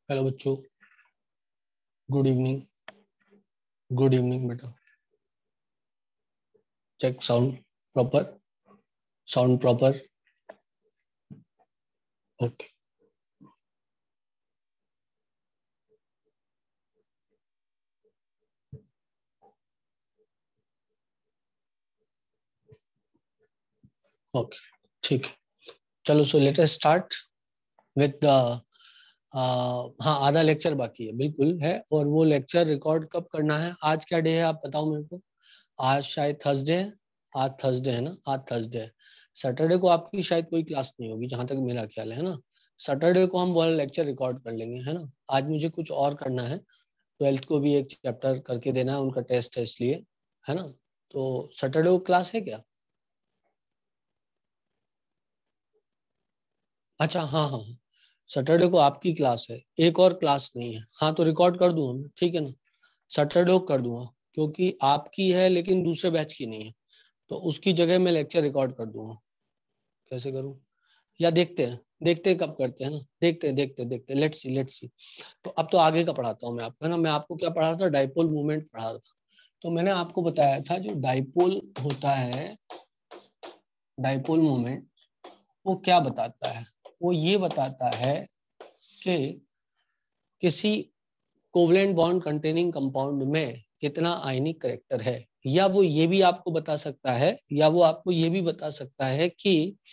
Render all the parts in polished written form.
Hello बच्चों, good evening. Good evening बेटा। Check sound proper, sound proper. Okay okay, ठीक है। चलो, so let us start with the हाँ, आधा लेक्चर बाकी है, बिल्कुल है। और वो लेक्चर रिकॉर्ड कब करना है? आज क्या डे है आप बताओ मेरे को। आज शायद थर्सडे है। आज थर्सडे है ना? आज थर्सडे है। सैटरडे को आपकी शायद कोई क्लास नहीं होगी, जहां तक मेरा ख्याल है ना। सैटरडे को हम वो लेक्चर रिकॉर्ड कर लेंगे, है ना। आज मुझे कुछ और करना है। 12th को भी एक चैप्टर करके देना है, उनका टेस्ट है इसलिए, है ना। तो सैटरडे को क्लास है क्या? अच्छा, हाँ हाँ, सैटरडे को आपकी क्लास है, एक और क्लास नहीं है। हाँ, तो रिकॉर्ड कर दूंगा मैं, ठीक है ना। सैटरडे को कर दूंगा, क्योंकि आपकी है लेकिन दूसरे बैच की नहीं है, तो उसकी जगह मैं लेक्चर रिकॉर्ड कर दूंगा। कैसे करूँ? या देखते हैं कब करते हैं ना। देखते हैं, लेट्स सी। तो अब तो आगे का पढ़ाता हूँ मैं आपको, है ना। मैं आपको क्या पढ़ा रहा था? डाइपोल मूवमेंट पढ़ा रहा था। तो मैंने आपको बताया था, जो डाइपोल होता है, डाइपोल मोमेंट, वो क्या बताता है? वो ये बताता है कि किसी कोवलेंट बॉन्ड कंटेनिंग कंपाउंड में कितना आयनिक करेक्टर है। या वो ये भी आपको बता सकता है, या वो आपको ये भी बता सकता है कि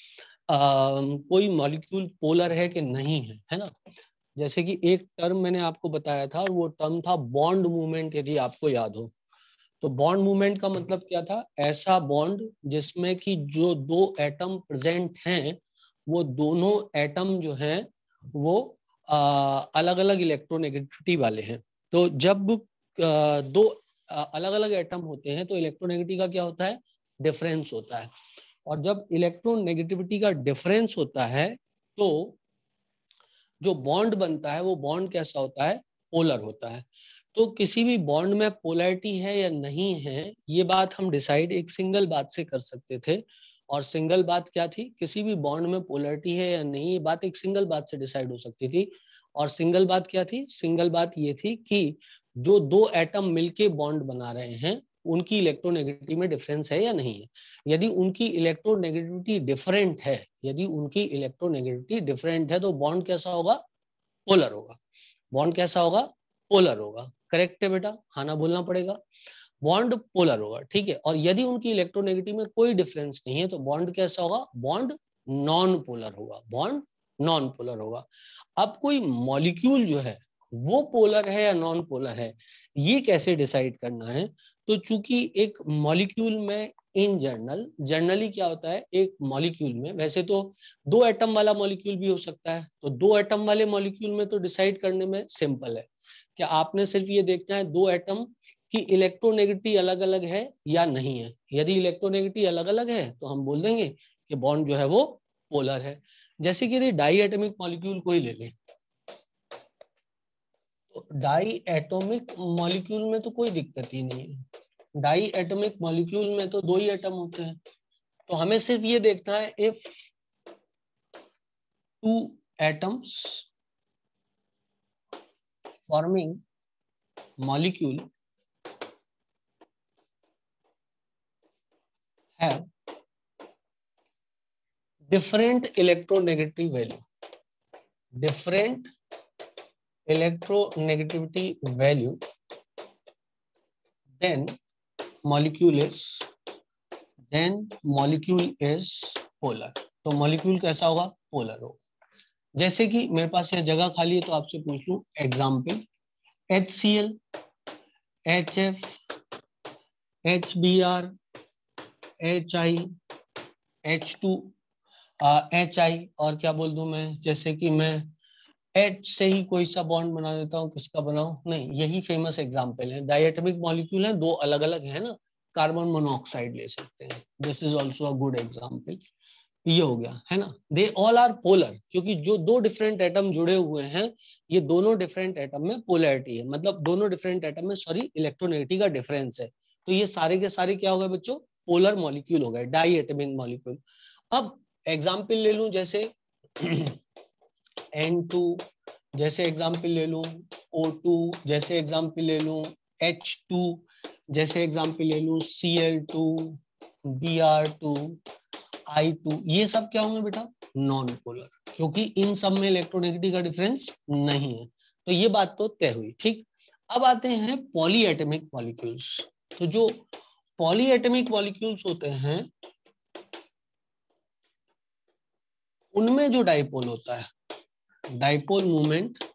कोई मॉलिक्यूल पोलर है कि नहीं है ना। जैसे कि एक टर्म मैंने आपको बताया था, और वो टर्म था बॉन्ड मूवमेंट, यदि आपको याद हो। तो बॉन्ड मूवमेंट का मतलब क्या था? ऐसा बॉन्ड जिसमें कि जो दो एटम प्रेजेंट हैं, वो दोनों एटम जो हैं वो अलग अलग इलेक्ट्रोनेगेटिविटी वाले हैं। तो जब दो अलग अलग एटम होते हैं तो इलेक्ट्रोनेगेटिविटी का क्या होता है? डिफरेंस होता है। और जब इलेक्ट्रोनेगेटिविटी का डिफरेंस होता है, तो जो बॉन्ड बनता है वो बॉन्ड कैसा होता है? पोलर होता है। तो किसी भी बॉन्ड में पोलैरिटी है या नहीं है, ये बात हम डिसाइड एक सिंगल बात से कर सकते थे। और सिंगल बात क्या थी? किसी भी बॉन्ड में पोलैरिटी है या नहीं, ये बात एक सिंगल बात से डिसाइड हो सकती थी। और सिंगल बात क्या थी? सिंगल बात ये थी कि जो दो एटम मिलके बॉन्ड बना रहे हैं, उनकी इलेक्ट्रोनेगेटिविटी में डिफरेंस है या नहीं है। यदि उनकी इलेक्ट्रोनेगेटिविटी डिफरेंट है, यदि उनकी इलेक्ट्रोनेगेटिविटी डिफरेंट है, तो बॉन्ड कैसा होगा? पोलर होगा। बॉन्ड कैसा होगा? पोलर होगा। करेक्ट है बेटा, हाँ ना बोलना पड़ेगा। बॉन्ड पोलर होगा, ठीक है। और यदि उनकी इलेक्ट्रोनेगेटिव में कोई डिफरेंस नहीं है, तो बॉन्ड कैसा होगा? बॉन्ड नॉन पोलर होगा। बॉन्ड नॉन पोलर होगा। अब कोई मॉलिक्यूल जो है वो पोलर है या नॉन पोलर है, ये कैसे डिसाइड करना है? तो चूंकि एक मॉलिक्यूल में इन जनरली क्या होता है, एक मॉलिक्यूल में वैसे तो दो एटम वाला मॉलिक्यूल भी हो सकता है। तो दो एटम वाले मॉलिक्यूल में तो डिसाइड करने में सिंपल है, कि आपने सिर्फ ये देखना है दो एटम की इलेक्ट्रोनेगेटिविटी अलग अलग है या नहीं है। यदि इलेक्ट्रोनेगेटिविटी अलग अलग है तो हम बोल देंगे कि बॉन्ड जो है वो पोलर है। जैसे कि यदि डाई एटमिक मॉलिक्यूल कोई ले ले, तो डाई एटॉमिक मॉलिक्यूल में तो कोई दिक्कत ही नहीं है। डाई एटॉमिक मॉलिक्यूल में तो दो ही एटम होते हैं। तो हमें सिर्फ ये देखना है, if two atoms forming molecule have different electronegative value, different electronegativity value, then molecule is then molecule is polar। तो मॉलिक्यूल कैसा होगा? पोलर होगा। जैसे कि मेरे पास यह जगह खाली है, तो आपसे पूछ लूं example, HCl, HF, HBr, HI, H2, HI, और क्या बोल दूं मैं? जैसे कि मैं H से ही कोई सा बॉन्ड बना देता हूँ, किसका बनाऊं? नहीं, यही फेमस एग्जाम्पल है। डायटोमिक मॉलिक्यूल है, दो अलग अलग है ना। कार्बन मोनोऑक्साइड ले सकते हैं, this is also a good example. ये हो गया, है ना। दे ऑल आर पोलर, क्योंकि जो दो डिफरेंट एटम जुड़े हुए हैं, ये दोनों डिफरेंट एटम में पोलैरिटी है, मतलब दोनों डिफरेंट एटम में, सॉरी, इलेक्ट्रोनेगेटिविटी का डिफरेंस है। तो ये सारे के सारे क्या हो गए बच्चों? पोलर मॉलिक्यूल हो गए, डाई एटमिक मॉलिक्यूल। अब एग्जाम्पल ले लूं, जैसे N2, जैसे एग्जाम्पल ले लूं O2, जैसे एग्जाम्पल ले लूं H2, जैसे एग्जाम्पल ले लूं Cl2, Br2, I2, ये सब क्या होंगे बेटा? नॉन पोलर, क्योंकि इन सब में इलेक्ट्रोनेगेटिविटी का डिफरेंस नहीं है। तो ये बात तो तय हुई। ठीक, अब आते हैं पॉलीएटमिक मॉलिक्यूल्स। तो जो पॉलीएटमिक मॉलिक्यूल्स होते हैं उनमें जो डाइपोल होता है, डाइपोल मोमेंट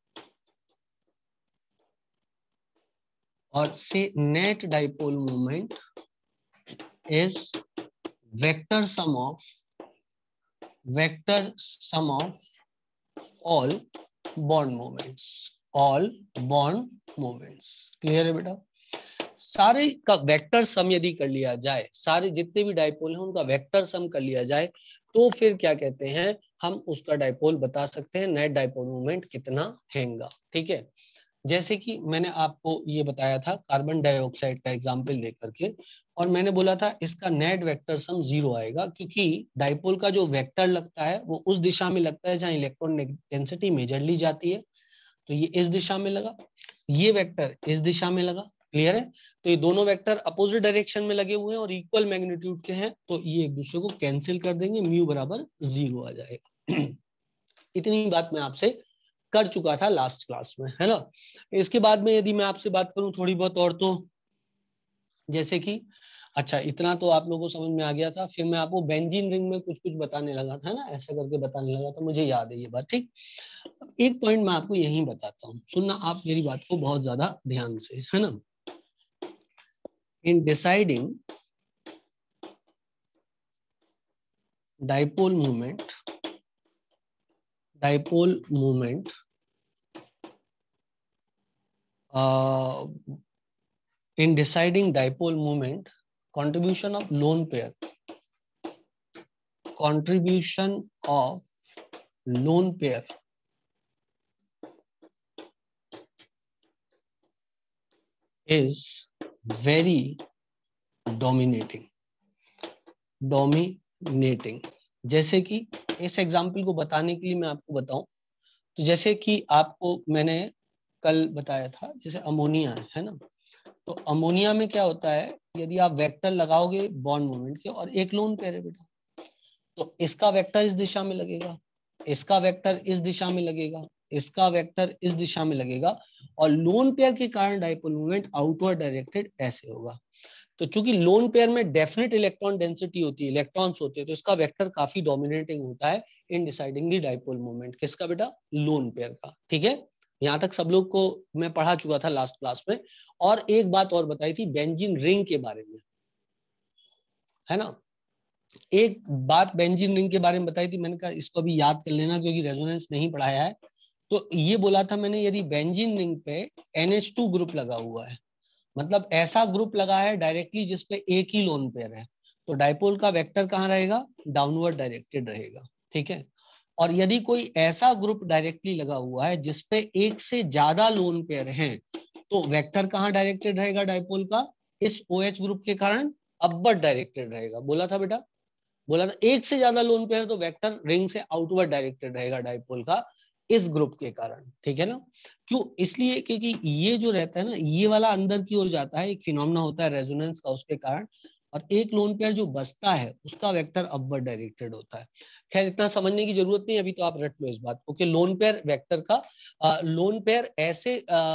और say net dipole moment is vector sum of all bond moments, all bond moments. Clear है बेटा? सारे का वेक्टर सम यदि कर लिया जाए, सारे जितने भी डाइपोल हैं उनका वेक्टर सम कर लिया जाए, तो फिर क्या कहते हैं, हम उसका डाइपोल बता सकते हैं, नेट डाइपोल मोमेंट कितना हैगा। ठीक है, जैसे कि मैंने आपको ये बताया था कार्बन डाइऑक्साइड का एग्जाम्पल लेकर के, और मैंने बोला था इसका नेट वेक्टर सम 0 आएगा, क्योंकि डाइपोल का जो वेक्टर लगता है वो उस दिशा में लगता है जहां इलेक्ट्रॉन डेंसिटी मेजरली जाती है। तो ये इस दिशा में लगा, ये वेक्टर इस दिशा में लगा। क्लियर है? तो ये दोनों वेक्टर अपोजिट डायरेक्शन में लगे हुए हैं और इक्वल मैग्नीट्यूड के हैं, तो ये एक दूसरे को कैंसिल कर देंगे, म्यू बराबर 0 आ जाएगा। इतनी बात मैं आपसे कर चुका था लास्ट क्लास में, है ना? इसके बाद में यदि मैं आपसे बात करूं थोड़ी बहुत और, तो जैसे कि अच्छा इतना तो आप लोगों को समझ में आ गया था, फिर मैं आपको बेंजीन रिंग में कुछ कुछ बताने लगा था ना, ऐसा करके बताने लगा था, मुझे याद है ये बात। ठीक, एक पॉइंट मैं आपको यही बताता हूँ, सुनना आप मेरी बात को बहुत ज्यादा ध्यान से, है ना। In deciding dipole movement, dipole movement in deciding dipole moment, contribution of lone pair, contribution of lone pair is very dominating, dominating। जैसे कि इस एग्जाम्पल को बताने के लिए मैं आपको बताऊं, तो जैसे कि आपको मैंने कल बताया था, जैसे अमोनिया है ना, तो अमोनिया में क्या होता है, यदि आप वेक्टर लगाओगे बॉन्ड मोमेंट के और एक लोन पेयर है बेटा, तो इसका वेक्टर इस दिशा में लगेगा, इसका वेक्टर इस दिशा में लगेगा, इसका वेक्टर इस दिशा में लगेगा, और लोन पेयर के कारण डाइपोल मूवमेंट आउटवर्ड डायरेक्टेड ऐसे होगा। तो चूंकि लोन पेयर में डेफिनेट इलेक्ट्रॉन डेंसिटी होती है, इलेक्ट्रॉन्स होते हैं, तो इसका वेक्टर काफी डोमिनेटिंग होता है in deciding the dipole movement. किसका बेटा? लोन पेयर का। ठीक है, यहां तक सब लोग को मैं पढ़ा चुका था लास्ट क्लास में। और एक बात और बताई थी बेंजीन रिंग के बारे में, है ना। एक बात बेंजीन रिंग के बारे में बताई थी, मैंने कहा इसको अभी याद कर लेना क्योंकि रेजोनेंस नहीं पढ़ाया है। तो ये बोला था मैंने, यदि बेंजीन रिंग पे NH2 ग्रुप लगा हुआ है, मतलब ऐसा ग्रुप लगा है डायरेक्टली जिसपे एक ही लोन पेयर है, तो डाइपोल का वेक्टर कहाँ रहेगा? डाउनवर्ड डायरेक्टेड रहेगा। ठीक है, और यदि कोई ऐसा ग्रुप डायरेक्टली लगा हुआ है जिसपे एक से ज्यादा लोन पेयर हैं, तो वेक्टर कहाँ डायरेक्टेड रहेगा डाइपोल का? इस OH ग्रुप के कारण अपवर्ड डायरेक्टेड रहेगा। बोला था बेटा, बोला था एक से ज्यादा लोन पेयर तो वेक्टर रिंग से आउटवर्ड डायरेक्टेड रहेगा डाइपोल का, इस ग्रुप के कारण। ठीक है ना? क्यों? इसलिए क्योंकि ये जो रहता है ना, ये वाला अंदर की ओर जाता है, एक फिनोमेना होता है रेजोनेंस का, उसके कारण, और एक लोन पेयर जो बचता है उसका वेक्टर अपवर्ड डायरेक्टेड होता है। खैर इतना समझने की जरूरत नहीं, अभी तो आप रट लो इस बात को कि लोन पेयर वेक्टर का लोन पेयर ऐसे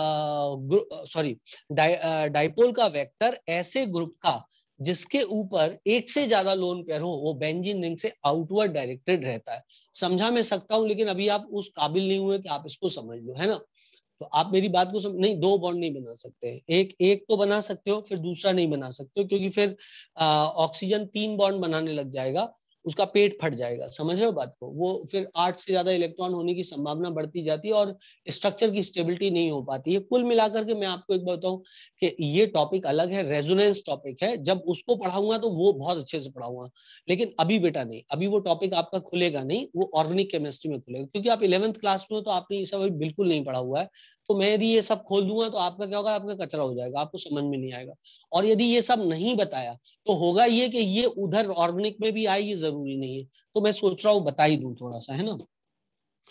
सॉरी डाइपोल का वेक्टर ऐसे ग्रुप का जिसके ऊपर एक से ज्यादा लोन पेयर हो, वो बेंजीन रिंग से आउटवर्ड डायरेक्टेड रहता है। समझा मैं सकता हूं, लेकिन अभी आप उस काबिल नहीं हुए कि आप इसको समझ लो, है ना। तो आप मेरी बात को समझ, नहीं दो बॉन्ड नहीं बना सकते, एक एक तो बना सकते हो, फिर दूसरा नहीं बना सकते हो, क्योंकि फिर ऑक्सीजन 3 बॉन्ड बनाने लग जाएगा, उसका पेट फट जाएगा। समझ रहे हो बात को? वो फिर 8 से ज्यादा इलेक्ट्रॉन होने की संभावना बढ़ती जाती है और स्ट्रक्चर की स्टेबिलिटी नहीं हो पाती है। कुल मिलाकर के मैं आपको एक बताऊं कि ये टॉपिक अलग है, रेजोनेंस टॉपिक है, जब उसको पढ़ाऊंगा तो वो बहुत अच्छे से पढ़ाऊंगा, लेकिन अभी बेटा नहीं, अभी वो टॉपिक आपका खुलेगा नहीं, वो ऑर्गेनिक केमिस्ट्री में खुलेगा, क्योंकि आप 11th क्लास में हो, तो आपने ये सब अभी बिल्कुल नहीं पढ़ा हुआ है। तो मैं यदि ये सब खोल दूंगा तो आपका क्या होगा, आपका कचरा हो जाएगा, आपको समझ में नहीं आएगा। और यदि ये सब नहीं बताया तो होगा ये कि ये उधर ऑर्गेनिक में भी आए, ये जरूरी नहीं है। तो मैं सोच रहा हूँ बता ही दूं थोड़ा सा, है ना।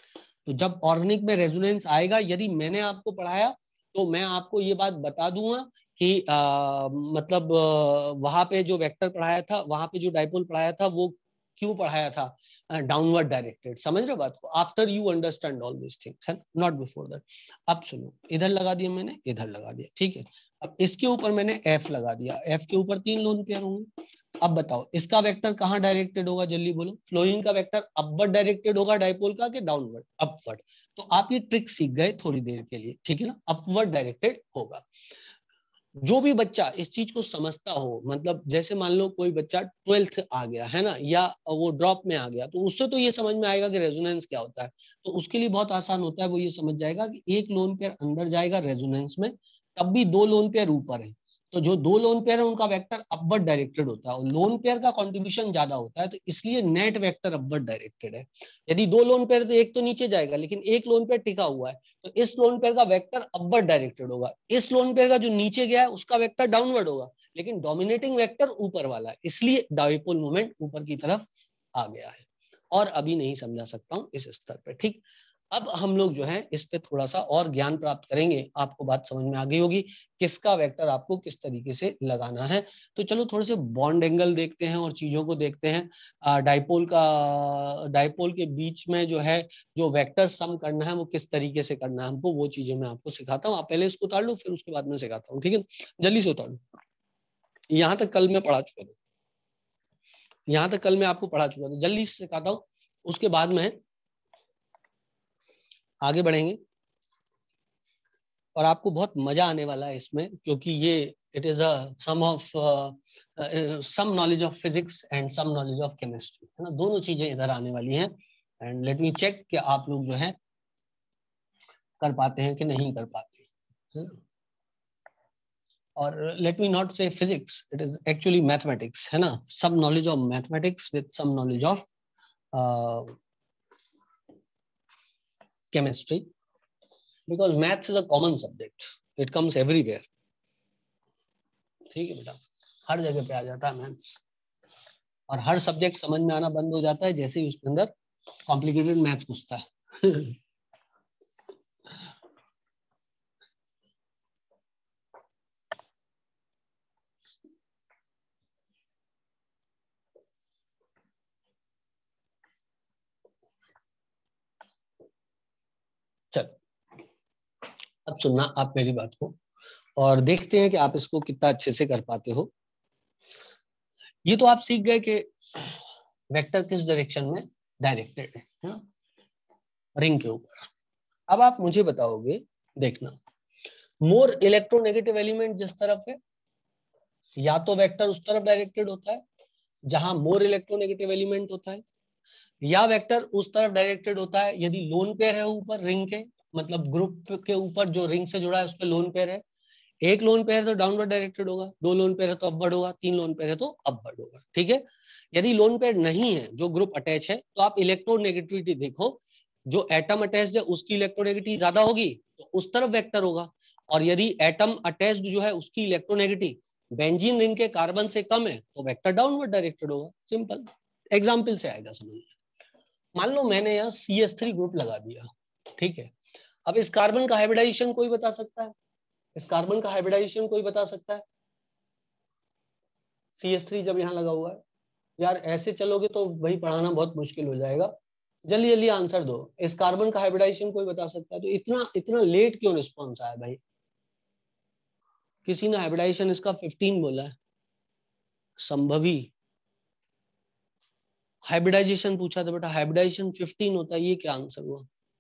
तो जब ऑर्गेनिक में रेजोनेंस आएगा, यदि मैंने आपको पढ़ाया तो मैं आपको ये बात बता दूंगा कि मतलब वहां पे जो वेक्टर पढ़ाया था, वहां पे जो डाइपोल पढ़ाया था, वो क्यों पढ़ाया था डाउनवर्ड डायरेक्टेड। समझ रहे हो बात को? After you understand all this things, not before that. अब सुनो, इधर लगा दिया मैंने, इधर लगा दिया, ठीक है। अब इसके ऊपर मैंने एफ लगा दिया, एफ के ऊपर 3 लोन पेयर होंगे। अब बताओ इसका वेक्टर कहाँ डायरेक्टेड होगा, जल्दी बोलो। फ्लोरीन का वेक्टर अपवर्ड डायरेक्टेड होगा डाइपोल का, कि डाउनवर्ड? अपवर्ड। तो आप ये ट्रिक सीख गए थोड़ी देर के लिए, ठीक है ना, अपवर्ड डायरेक्टेड होगा। जो भी बच्चा इस चीज को समझता हो, मतलब जैसे मान लो कोई बच्चा 12th आ गया है ना, या वो ड्रॉप में आ गया, तो उससे तो ये समझ में आएगा कि रेजोनेंस क्या होता है। तो उसके लिए बहुत आसान होता है, वो ये समझ जाएगा कि एक लोन पेयर अंदर जाएगा रेजोनेंस में, तब भी 2 लोन पेयर ऊपर है। तो जो 2 लोन पेयर है उनका वेक्टर अपवर्ड डायरेक्टेड होता है, और लोन पेयर का कंट्रीब्यूशन ज्यादा होता है, तो इसलिए नेट वेक्टर अपवर्ड डायरेक्टेड है। यदि 2 लोन पेयर तो एक तो नीचे जाएगा, लेकिन एक लोन पेयर टिका हुआ है, तो इस लोन पेयर का वेक्टर अपवर्ड डायरेक्टेड होगा। इस लोन पेयर का जो नीचे गया है उसका वेक्टर डाउनवर्ड होगा, लेकिन डोमिनेटिंग वेक्टर ऊपर वाला है, इसलिए डाइपोल मोमेंट ऊपर की तरफ आ गया है। और अभी नहीं समझा सकता हूं इस स्तर पे, ठीक। अब हम लोग जो है इस पे थोड़ा सा और ज्ञान प्राप्त करेंगे, आपको बात समझ में आ गई होगी किसका वेक्टर आपको किस तरीके से लगाना है। तो चलो थोड़े से बॉन्ड एंगल देखते हैं और चीजों को देखते हैं। डाइपोल के बीच में जो है जो वेक्टर सम करना है वो किस तरीके से करना है हमको, वो चीजें मैं आपको सिखाता हूँ। आप पहले इसको उतार लो, फिर उसके बाद में सिखाता हूँ, ठीक है। जल्दी से उतार लो। यहाँ तक कल मैं पढ़ा चुका था, यहाँ तक कल मैं आपको पढ़ा चुका था, जल्दी से सिखाता हूँ, उसके बाद में आगे बढ़ेंगे। और आपको बहुत मजा आने वाला है इसमें, क्योंकि ये it is a some knowledge of physics and some knowledge of chemistry, है ना, दोनों चीजें इधर आने वाली हैं। एंड लेट मी चेक कि आप लोग जो है कर पाते हैं कि नहीं कर पाते हैं। और let me not say physics, it is actually mathematics, है ना, some knowledge of mathematics with some knowledge of chemistry, because maths is a common subject, it comes everywhere, ठीक है बेटा, हर जगह पे आ जाता है मैथ्स। और हर सब्जेक्ट समझ में आना बंद हो जाता है जैसे ही उसके अंदर कॉम्प्लिकेटेड मैथ्स घुसता है। चल, अब सुनना आप मेरी बात को, और देखते हैं कि आप इसको कितना अच्छे से कर पाते हो। ये तो आप सीख गए कि वेक्टर किस डायरेक्शन में डायरेक्टेड है ना, रिंग के ऊपर। अब आप मुझे बताओगे, देखना, मोर इलेक्ट्रोनेगेटिव एलिमेंट जिस तरफ है, या तो वेक्टर उस तरफ डायरेक्टेड होता है जहां मोर इलेक्ट्रोनेगेटिव एलिमेंट होता है, या वेक्टर उस तरफ डायरेक्टेड होता है यदि लोन पेयर है ऊपर रिंग के, मतलब ग्रुप के ऊपर जो रिंग से जुड़ा है उस पर लोन पेयर है। एक लोन पेयर तो डाउनवर्ड डायरेक्टेड होगा, 2 लोन पेयर है तो अपवर्ड होगा, 3 लोन पेयर है तो अपवर्ड होगा, ठीक है। यदि लोन पेयर नहीं है, जो ग्रुप अटैच है, तो आप इलेक्ट्रोनेगेटिविटी देखो, जो एटम अटैच्ड है उसकी इलेक्ट्रोनेगेटिविटी ज्यादा होगी तो उस तरफ वेक्टर होगा, और यदि एटम अटैच्ड जो है उसकी इलेक्ट्रोनेगेटिविटी बेंजीन रिंग के कार्बन से कम है तो वेक्टर डाउनवर्ड डायरेक्टेड होगा। सिंपल एग्जाम्पल से आएगा समझ में। मान लो मैंने यहाँ CH3 ग्रुप लगा दिया, ठीक है। अब इस कार्बन का हाइब्रिडाइजेशन कोई बता सकता है? इस कार्बन का हाइब्रिडाइजेशन कोई बता सकता है? CH3 जब यहाँ लगा हुआ है, यार ऐसे चलोगे तो भाई पढ़ाना बहुत मुश्किल हो जाएगा, जल्दी जल्दी आंसर दो। इस कार्बन का हाइब्रिडाइजेशन कोई बता सकता है? तो इतना इतना लेट क्यों रिस्पॉन्स आया भाई? किसी ने हाइब्रिडाइजेशन इसका 15 बोला है, संभवी हाइब्रिडाइजेशन पूछा था बेटा, हाइब्रिडाइजेशन 15 होता है, ये क्या आंसर हुआ?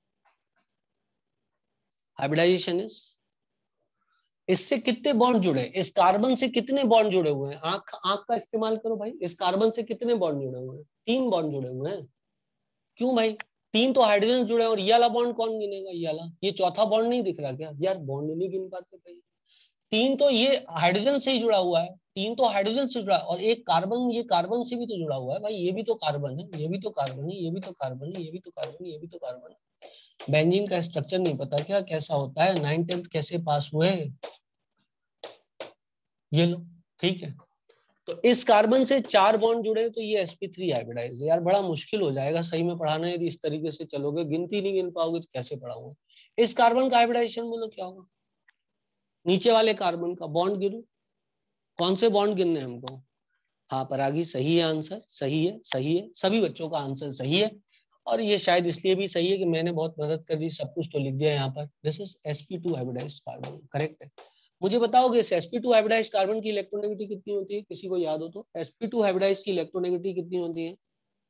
हाइब्रिडाइजेशन इज, इससे कितने बॉन्ड जुड़े, इस कार्बन से कितने बॉन्ड जुड़े हुए हैं? आंख आंख का इस्तेमाल करो भाई, इस कार्बन से कितने बॉन्ड जुड़े हुए हैं? 3 बॉन्ड जुड़े हुए हैं। क्यों भाई? 3 तो हाइड्रोजन जुड़े हैं, और ये वाला बॉन्ड कौन गिनेगा? ये वाला, ये चौथा बॉन्ड नहीं दिख रहा क्या यार? बॉन्ड नहीं गिन पाते भाई। 3 तो ये हाइड्रोजन से ही जुड़ा हुआ है, 3 तो हाइड्रोजन से जुड़ा है, और एक कार्बन, ये कार्बन से भी तो जुड़ा हुआ है भाई, ये भी तो कार्बन है, ये भी तो कार्बन है, ये भी तो कार्बन है, ये भी तो कार्बन है, ये भी तो कार्बन है। बेंजीन का स्ट्रक्चर नहीं पता क्या कैसा होता है? 9th 10th कैसे पास हुए? ये लो, ठीक है। तो इस कार्बन से 4 बॉन्ड जुड़े तो ये sp3 हाइब्रिडाइज है। यार बड़ा मुश्किल हो जाएगा सही में पढ़ाना, यदि इस तरीके से चलोगे, गिनती नहीं गिन पाओगे तो कैसे पढ़ाऊंगा। इस कार्बन का हाइब्रिडाइजेशन बोलो क्या होगा, नीचे वाले कार्बन का बॉन्ड गिनो, कौन से बॉन्ड गिनने हमको। हाँ परागी सही है, आंसर सही है, सही है, सभी बच्चों का आंसर सही है। और ये शायद इसलिए भी सही है कि मैंने बहुत मदद कर दी, सब कुछ तो लिख दिया यहाँ पर। This is sp2 hybridized carbon, correct है। मुझे बताओगे इस sp2 हाइब्रिडाइज्ड कार्बन की इलेक्ट्रोनेगेटिविटी कितनी होती है, किसी को याद हो तो। sp2 हाइब्रिडाइज्ड की इलेक्ट्रोनेगेटिविटी कितनी होती है।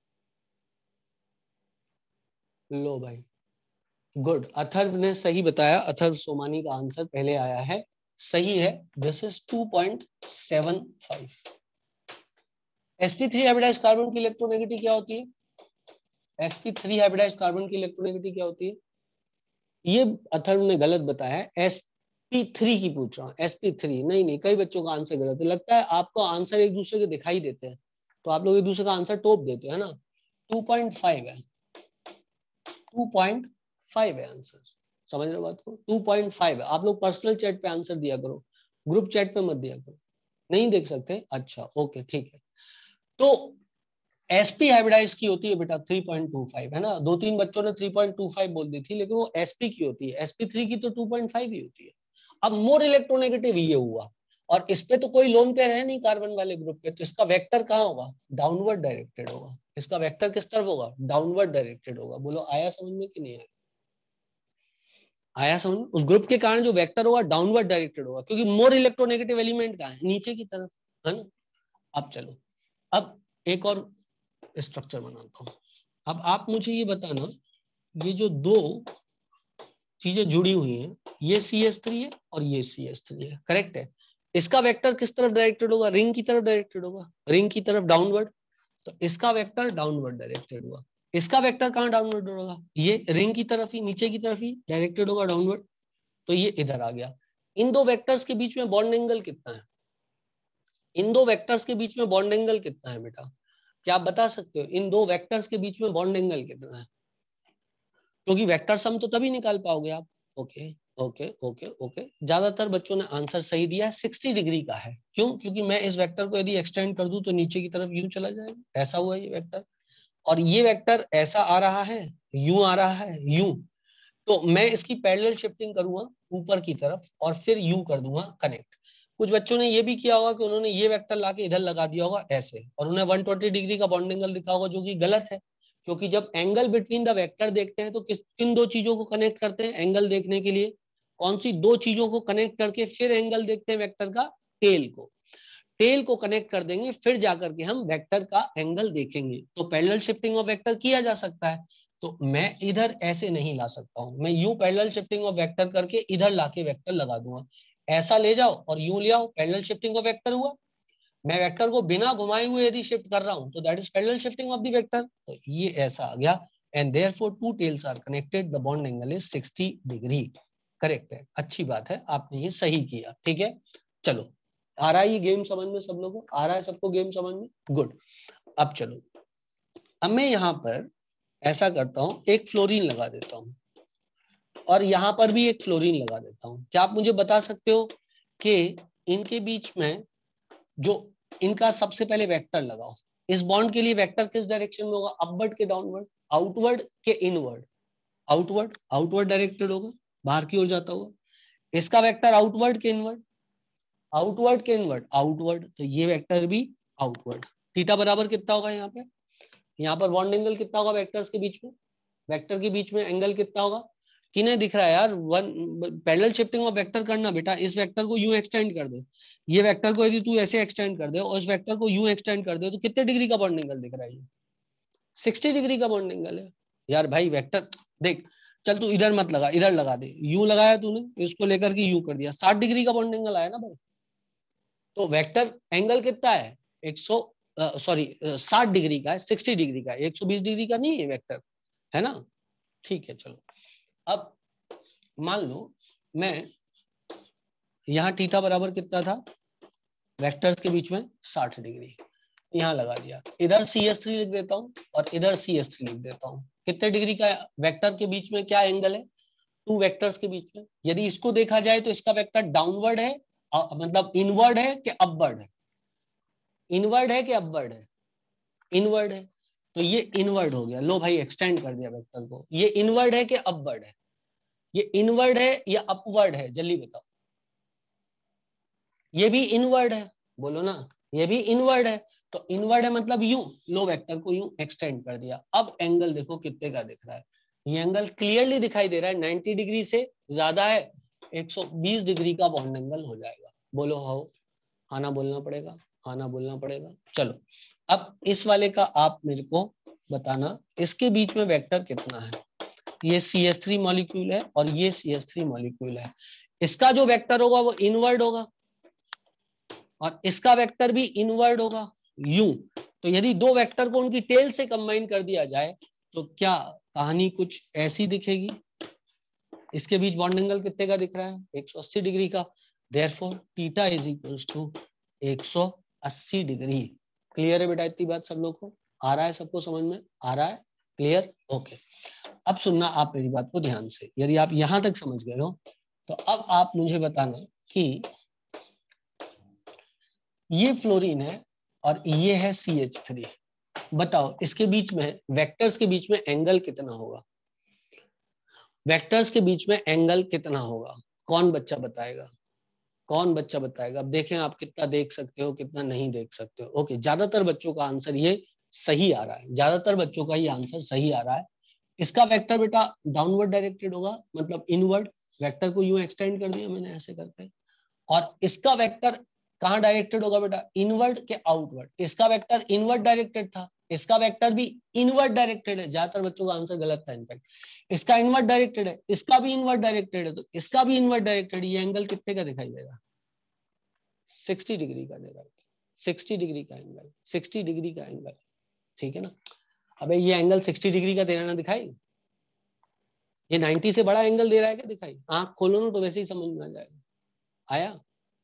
लो भाई, गुड, अथर्व ने सही बताया, अथर्व सोमानी का आंसर पहले आया है, सही है। This is 2.75। sp3 hybridized carbon की इलेक्ट्रोनेगेटिविटी क्या होती है, sp3 हाइब्रिडाइज्ड कार्बन की इलेक्ट्रोनेगेटिविटी क्या होती है। ये अथर्व ने गलत बताया है, sp3 की पूछ रहा हूँ, sp3 नहीं नहीं, कई बच्चों का आंसर गलत है। लगता है आपको आंसर एक दूसरे के दिखाई देते हैं तो आप लोग एक दूसरे का आंसर टोप देते हैं ना। 2.5 है, 2.5 है आंसर, समझ रहे हो बात को। 2.5 है। आप लोग पर्सनल चैट पे आंसर दिया करो, ग्रुप चैट पे मत दिया करो। नहीं देख सकते, अच्छा ओके ठीक है। तो sp हाइब्रिडाइज की होती है बेटा 3.25, है ना। 2-3 बच्चों ने 3.25 बोल दी थी, लेकिन वो sp की होती है, sp3 की तो 2.5 ही होती है। अब मोर इलेक्ट्रोनेगेटिव ये हुआ, और इस पे तो कोई लोन पेयर है नहीं कार्बन वाले ग्रुप पे, तो इसका वेक्टर कहाँ होगा, डाउनवर्ड डायरेक्टेड होगा। इसका वेक्टर किस तरफ होगा, डाउनवर्ड डायरेक्टेड होगा। बोलो आया समझ में कि नहीं आया, आया समझ में। उस ग्रुप के कारण जो वेक्टर होगा डाउनवर्ड डायरेक्टेड होगा, क्योंकि मोर इलेक्ट्रोनेगेटिव एलिमेंट कहाँ है, नीचे की तरफ, है ना। अब चलो, अब एक और स्ट्रक्चर बनाता हूं। अब आप मुझे ये बताना, ये जो दो चीजें जुड़ी हुई हैं, ये CH3 है और ये CH3 है, करेक्ट है। इसका वेक्टर किस तरफ डायरेक्टेड होगा, रिंग की तरफ डायरेक्टेड होगा, रिंग की तरफ डाउनवर्ड। तो इसका वेक्टर डाउनवर्ड डायरेक्टेड हुआ। इसका वेक्टर कहाँ डाउनवर्ड होगा, ये रिंग की तरफ ही, नीचे की तरफ ही डायरेक्टेड होगा डाउनवर्ड। तो ये इधर आ गया। इन दो वेक्टर्स के बीच में बॉन्ड एंगल कितना है, इन दो वेक्टर्स के बीच में बॉन्ड एंगल कितना है बेटा, क्या आप बता सकते हो इन दो वेक्टर्स के बीच में बॉन्ड एंगल कितना है। क्योंकि वेक्टर सम तो तभी निकाल पाओगे आप। ओके ओके ओके ओके, ज्यादातर बच्चों ने आंसर सही दिया है, 60 डिग्री का है। क्यों, क्योंकि मैं इस वेक्टर को यदि एक्सटेंड कर दूं तो नीचे की तरफ यूं चला जाएगा, ऐसा हुआ ये वेक्टर। और ये वेक्टर ऐसा आ रहा है, यूं आ रहा है, यूं। तो मैं इसकी पैरेलल शिफ्टिंग करूंगा ऊपर की तरफ और फिर यू कर दूंगा कनेक्ट। कुछ बच्चों ने ये भी किया होगा कि उन्होंने ये वेक्टर लाके इधर लगा दिया होगा ऐसे, और उन्हें 120 डिग्री का बॉन्ड एंगल दिखा होगा, जो कि गलत है। क्योंकि जब एंगल बिटवीन द वेक्टर देखते हैं तो किन दो चीजों को कनेक्ट करते हैं एंगल देखने के लिए, कौन सी दो चीजों को कनेक्ट करके फिर एंगल देखते हैं वेक्टर का, टेल को। टेल को कनेक्ट कर देंगे फिर जाकर के हम वेक्टर का एंगल देखेंगे। तो पैरेलल शिफ्टिंग ऑफ वेक्टर किया जा सकता है। तो मैं इधर ऐसे नहीं ला सकता हूं, मैं यूं पैरेलल शिफ्टिंग ऑफ वेक्टर करके इधर लाके वेक्टर लगा दूंगा। ऐसा ले जाओ और यूं ले आओ, पैरेलल शिफ्टिंग ऑफ वेक्टर हुआ। मैं वेक्टर को बिना घुमाए हुए यदि शिफ्ट कर रहा हूं तो that is parallel shifting of the vector. तो ये ऐसा आ गया, and therefore two tails are connected, the bond angle is 60 degree. Correct है, अच्छी बात है, आपने ये सही किया, ठीक है। चलो, आ रहा है ये गेम समझ में, सब लोगों को आ रहा है, सबको गेम समझ में, गुड। अब चलो, अब मैं यहाँ पर ऐसा करता हूँ, एक फ्लोरीन लगा देता हूँ और यहाँ पर भी एक फ्लोरीन लगा देता हूँ। क्या आप मुझे बता सकते हो कि इनके बीच में जो इनका सबसे पहले वेक्टर लगाओ, इस बॉन्ड के लिए वेक्टर किस डायरेक्शन में होगा, अपवर्ड के डाउनवर्ड, आउटवर्ड के इनवर्ड, आउटवर्ड, आउटवर्ड डायरेक्टेड होगा, बाहर की ओर जाता होगा। इसका वेक्टर आउटवर्ड के इनवर्ड, आउटवर्ड के इनवर्ड, आउटवर्ड, तो ये वेक्टर भी आउटवर्ड। थीटा बराबर कितना होगा यहाँ पे, यहाँ पर बॉन्ड एंगल कितना होगा वेक्टर्स के बीच में, वेक्टर के बीच में एंगल कितना होगा, किन्हें दिख रहा है यार, one parallel shifting of vector करना बेटा। इस वेक्टर को यूं एक्सटेंड कर दे, ये वेक्टर को यदि तू ऐसे एक्सटेंड कर दे और इस वेक्टर को यूं एक्सटेंड कर दे, तो कितने डिग्री का बॉन्ड एंगल दिख रहा है, ये 60 डिग्री का बॉन्ड एंगल है। यार भाई वेक्टर देख, चल तू इधर मत लगा, इधर लगा दे, यूं लगाया तूने, इसको लेकर के यूं कर दिया, 60 डिग्री का बॉन्ड एंगल आया ना भाई। तो वेक्टर एंगल कितना है, 100 सॉरी 60 डिग्री का है, 60 डिग्री का है, 120 डिग्री का नहीं है वेक्टर, है ना। ठीक है चलो, अब मान लो मैं यहाँ थीटा बराबर कितना था, वेक्टर्स के बीच में 60 डिग्री, यहाँ लगा दिया, इधर CH3 लिख देता हूँ और इधर CH3 लिख देता हूँ। कितने डिग्री का वेक्टर के बीच में क्या एंगल है, टू वेक्टर्स के बीच में। यदि इसको देखा जाए तो इसका वेक्टर डाउनवर्ड है, मतलब इनवर्ड है कि अपवर्ड है, इनवर्ड है कि अपवर्ड है? इनवर्ड है, तो ये इनवर्ड हो गया। लो भाई एक्सटेंड कर दिया वेक्टर को। ये इनवर्ड है कि अपवर्ड है? ये इनवर्ड है या अपवर्ड है, जल्दी बताओ। ये भी इनवर्ड है, बोलो ना, ये भी इनवर्ड है। तो इनवर्ड है मतलब यूं, लो वेक्टर को यूं एक्सटेंड कर दिया। अब एंगल देखो कितने का दिख रहा है, ये एंगल क्लियरली दिखाई दे रहा है 90 डिग्री से ज्यादा है, 120 डिग्री का बॉन्ड एंगल हो जाएगा। बोलो हाउ? हाँ ना बोलना पड़ेगा, हाँ ना बोलना पड़ेगा। चलो अब इस वाले का आप मेरे को बताना, इसके बीच में वेक्टर कितना है। ये CH3 मॉलिक्यूल है और ये CH3 मॉलिक्यूल है। इसका जो वेक्टर होगा वो इनवर्ड होगा और इसका वेक्टर भी इनवर्ड होगा, यूं। तो यदि दो वेक्टर को उनकी टेल से कंबाइन कर दिया जाए तो क्या कहानी कुछ ऐसी दिखेगी। इसके बीच बॉन्ड एंगल कितने का दिख रहा है, 180 डिग्री का। Therefore theta is equals to 180 degree. Clear है बेटा इतनी बात सब लोग को? आ रहा है सबको समझ में? आ रहा है? क्लियर? ओके। अब सुनना आप मेरी बात को ध्यान से, यदि आप यहां तक समझ गए हो तो अब आप मुझे बताना कि ये फ्लोरीन है और ये है CH3। बताओ इसके बीच में, वेक्टर्स के बीच में एंगल कितना होगा? वेक्टर्स के बीच में एंगल कितना होगा? कौन बच्चा बताएगा? कौन बच्चा बताएगा? अब देखें आप कितना देख सकते हो, कितना नहीं देख सकते हो। ओके, ज्यादातर बच्चों का आंसर ये सही आ रहा है, ज्यादातर बच्चों का ये आंसर सही आ रहा है। इसका वेक्टर बेटा डाउनवर्ड डायरेक्टेड होगा, मतलब इनवर्ड। वेक्टर को यूं एक्सटेंड कर दिया मैंने ऐसे करके। और इसका वेक्टर कहां डायरेक्टेड होगा बेटा? इनवर्ड के आउटवर्ड। इसका वेक्टर इनवर्ड डायरेक्टेड था, इसका वेक्टर भी इनवर्ड डायरेक्टेड है। ज्यादातर बच्चों का आंसर गलत था इनफैक्ट। इसका इनवर्ड डायरेक्टेड है, इसका भी इनवर्ड डायरेक्टेड है, तो इसका भी इनवर्ड डायरेक्टेड। ये एंगल कितने का दिखाई देगा? 60 डिग्री का देगा, 60 डिग्री का एंगल, 60 डिग्री का एंगल। ठीक है ना? अबे ये एंगल 60 डिग्री का दे रहा ना दिखाई, ये 90 से बड़ा एंगल दे रहा है क्या दिखाई? आंख खोलो ना तो वैसे ही समझ में आ जाएगा। आया?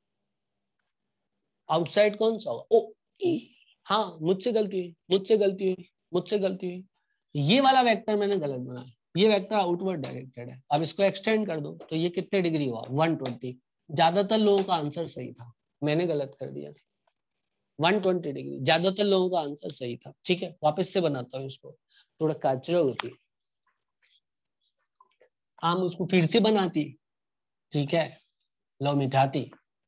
आउटसाइड कौन सा होगा? ओ हाँ, मुझसे गलती हुई, मुझसे गलती हुई, मुझसे गलती हुई। ये वाला वेक्टर मैंने गलत बनाया, ये वेक्टर आउटवर्ड डायरेक्टेड है। अब इसको एक्सटेंड कर दो तो ये कितने डिग्री हुआ? 120। ज्यादातर लोगों का आंसर सही था, मैंने गलत कर दिया था। 120 डिग्री, ज्यादातर लोगों का आंसर सही था। ठीक है, वापस से बनाता हूँ इसको, थोड़ा कचरा होती, आम उसको फिर से बनाती। ठीक है, लो मिटाती।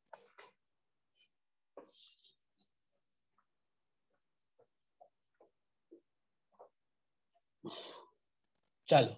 चलो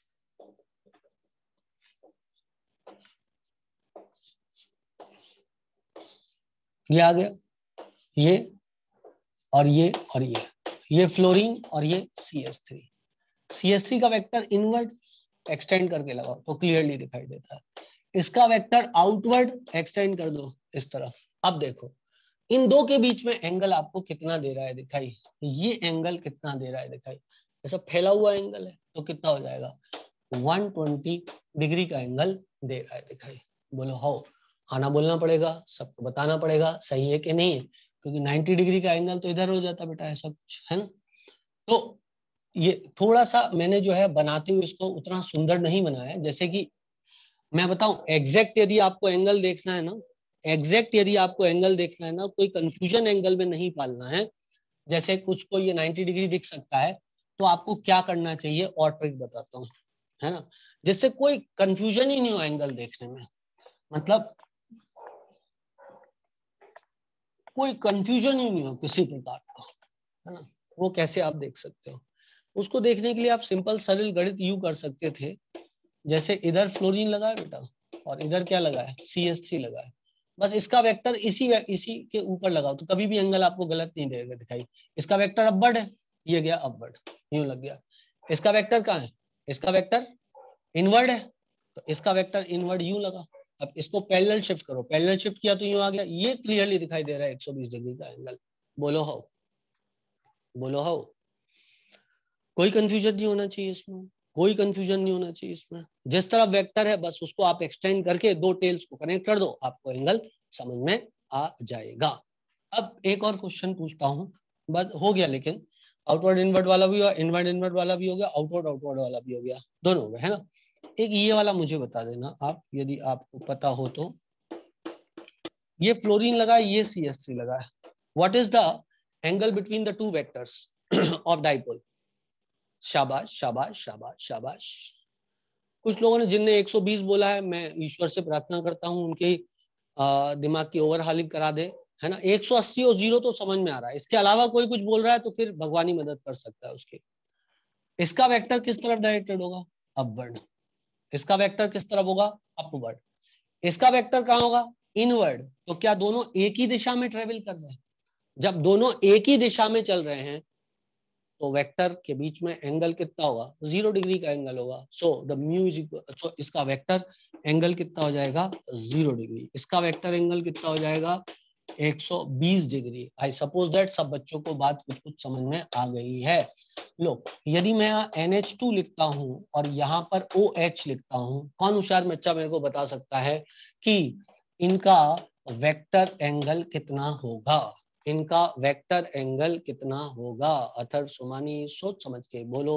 ये आ गया, ये और ये और ये फ्लोरीन और ये CH3। CH3 का वेक्टर इनवर्ड एक्सटेंड करके लगाओ तो क्लियरली दिखाई देता है। इसका वेक्टर आउटवर्ड एक्सटेंड कर दो इस तरफ। अब देखो इन दो के बीच में एंगल आपको कितना दे रहा है दिखाई, ये एंगल कितना दे रहा है दिखाई। ऐसा फैला हुआ एंगल है तो कितना हो जाएगा? 120 डिग्री का एंगल दे रहा है दिखाई। बोलो हाउ? आना बोलना पड़ेगा, सबको बताना पड़ेगा सही है कि नहीं है, क्योंकि 90 डिग्री का एंगल तो इधर हो जाता बेटा, ऐसा कुछ है ना। तो ये थोड़ा सा मैंने जो है बनाते हुए इसको उतना सुंदर नहीं बनाया। जैसे कि मैं बताऊं, एग्जैक्ट यदि आपको एंगल देखना है ना, एग्जैक्ट यदि आपको एंगल देखना है ना, कोई कंफ्यूजन एंगल में नहीं पालना है। जैसे कुछ को ये 90 डिग्री दिख सकता है, तो आपको क्या करना चाहिए और ट्रिक बताता हूँ, है ना, जिससे कोई कंफ्यूजन ही नहीं हो एंगल देखने में। मतलब कोई कंफ्यूजन ही नहीं हो किसी प्रकार का, है ना। वो कैसे आप देख सकते हो? उसको देखने के लिए आप सिंपल सरल गणित यू कर सकते थे। जैसे इधर फ्लोरीन लगा है बेटा और इधर क्या लगा है? CH3 लगा है। बस इसका वेक्टर इसी के ऊपर लगाओ तो कभी भी एंगल आपको गलत नहीं देगा दिखाई। इसका वेक्टर अपवर्ड है, ये गया अपवर्ड, यूं लग गया। इसका वेक्टर कहाँ है? इसका वेक्टर इनवर्ड है, तो इसका वेक्टर इनवर्ड यूं लगा। अब इसको पैरेलल शिफ्ट करो, पैरेलल शिफ्ट किया तो यूं आ गया। ये क्लियरली दिखाई दे रहा है 120 डिग्री का एंगल। बोलो हाउ? बोलो हाउ? कोई कंफ्यूजन नहीं होना चाहिए इसमें, कोई कंफ्यूजन नहीं होना चाहिए इसमें। जिस तरफ वेक्टर है बस उसको आप एक्सटेंड करके दो टेल्स को कनेक्ट कर दो, आपको एंगल समझ में आ जाएगा। अब एक और क्वेश्चन पूछता हूँ, बस हो गया। लेकिन आउटवर्ड इनवर्ड वाला भी हुआ, इनवर्ड इनवर्ड वाला भी हो गया, आउटवर्ड आउटवर्ड वाला भी हो गया, दोनों हो गए, है ना। एक ये वाला मुझे बता देना आप, यदि आपको पता हो तो। ये फ्लोरीन लगा है, ये CH3 लगा है, what is the angle between the two vectors of dipole? शाबाश शाबाश शाबाश शाबाश। कुछ लोगों ने जिनने 120 बोला है, मैं ईश्वर से प्रार्थना करता हूं उनके दिमाग की ओवरहालिंग करा दे, है ना। 180 और 0 तो समझ में आ रहा है, इसके अलावा कोई कुछ बोल रहा है तो फिर भगवान ही मदद कर सकता है उसकी। इसका वेक्टर किस तरफ डायरेक्टेड होगा? अपवर्ड। इसका वेक्टर किस तरफ होगा? अपवर्ड। इसका वेक्टर कहाँ होगा? इनवर्ड। तो क्या दोनों एक ही दिशा में ट्रेवल कर रहे हैं? जब दोनों एक ही दिशा में चल रहे हैं तो वेक्टर के बीच में एंगल कितना होगा? 0 डिग्री का एंगल होगा। So the mu is equal, so इसका वेक्टर एंगल कितना हो जाएगा? 0 डिग्री। इसका वेक्टर एंगल कितना हो जाएगा? 120 डिग्री। आई सपोज दैट सब बच्चों को बात कुछ कुछ समझ में आ गई है। लो, यदि मैं यहाँ NH2 लिखता हूँ और यहाँ पर OH लिखता हूँ, कौन होशियार बच्चा मेरे को बता सकता है कि इनका वेक्टर एंगल कितना होगा? इनका वेक्टर एंगल कितना होगा? अथर, सुमानी, सोच समझ के बोलो।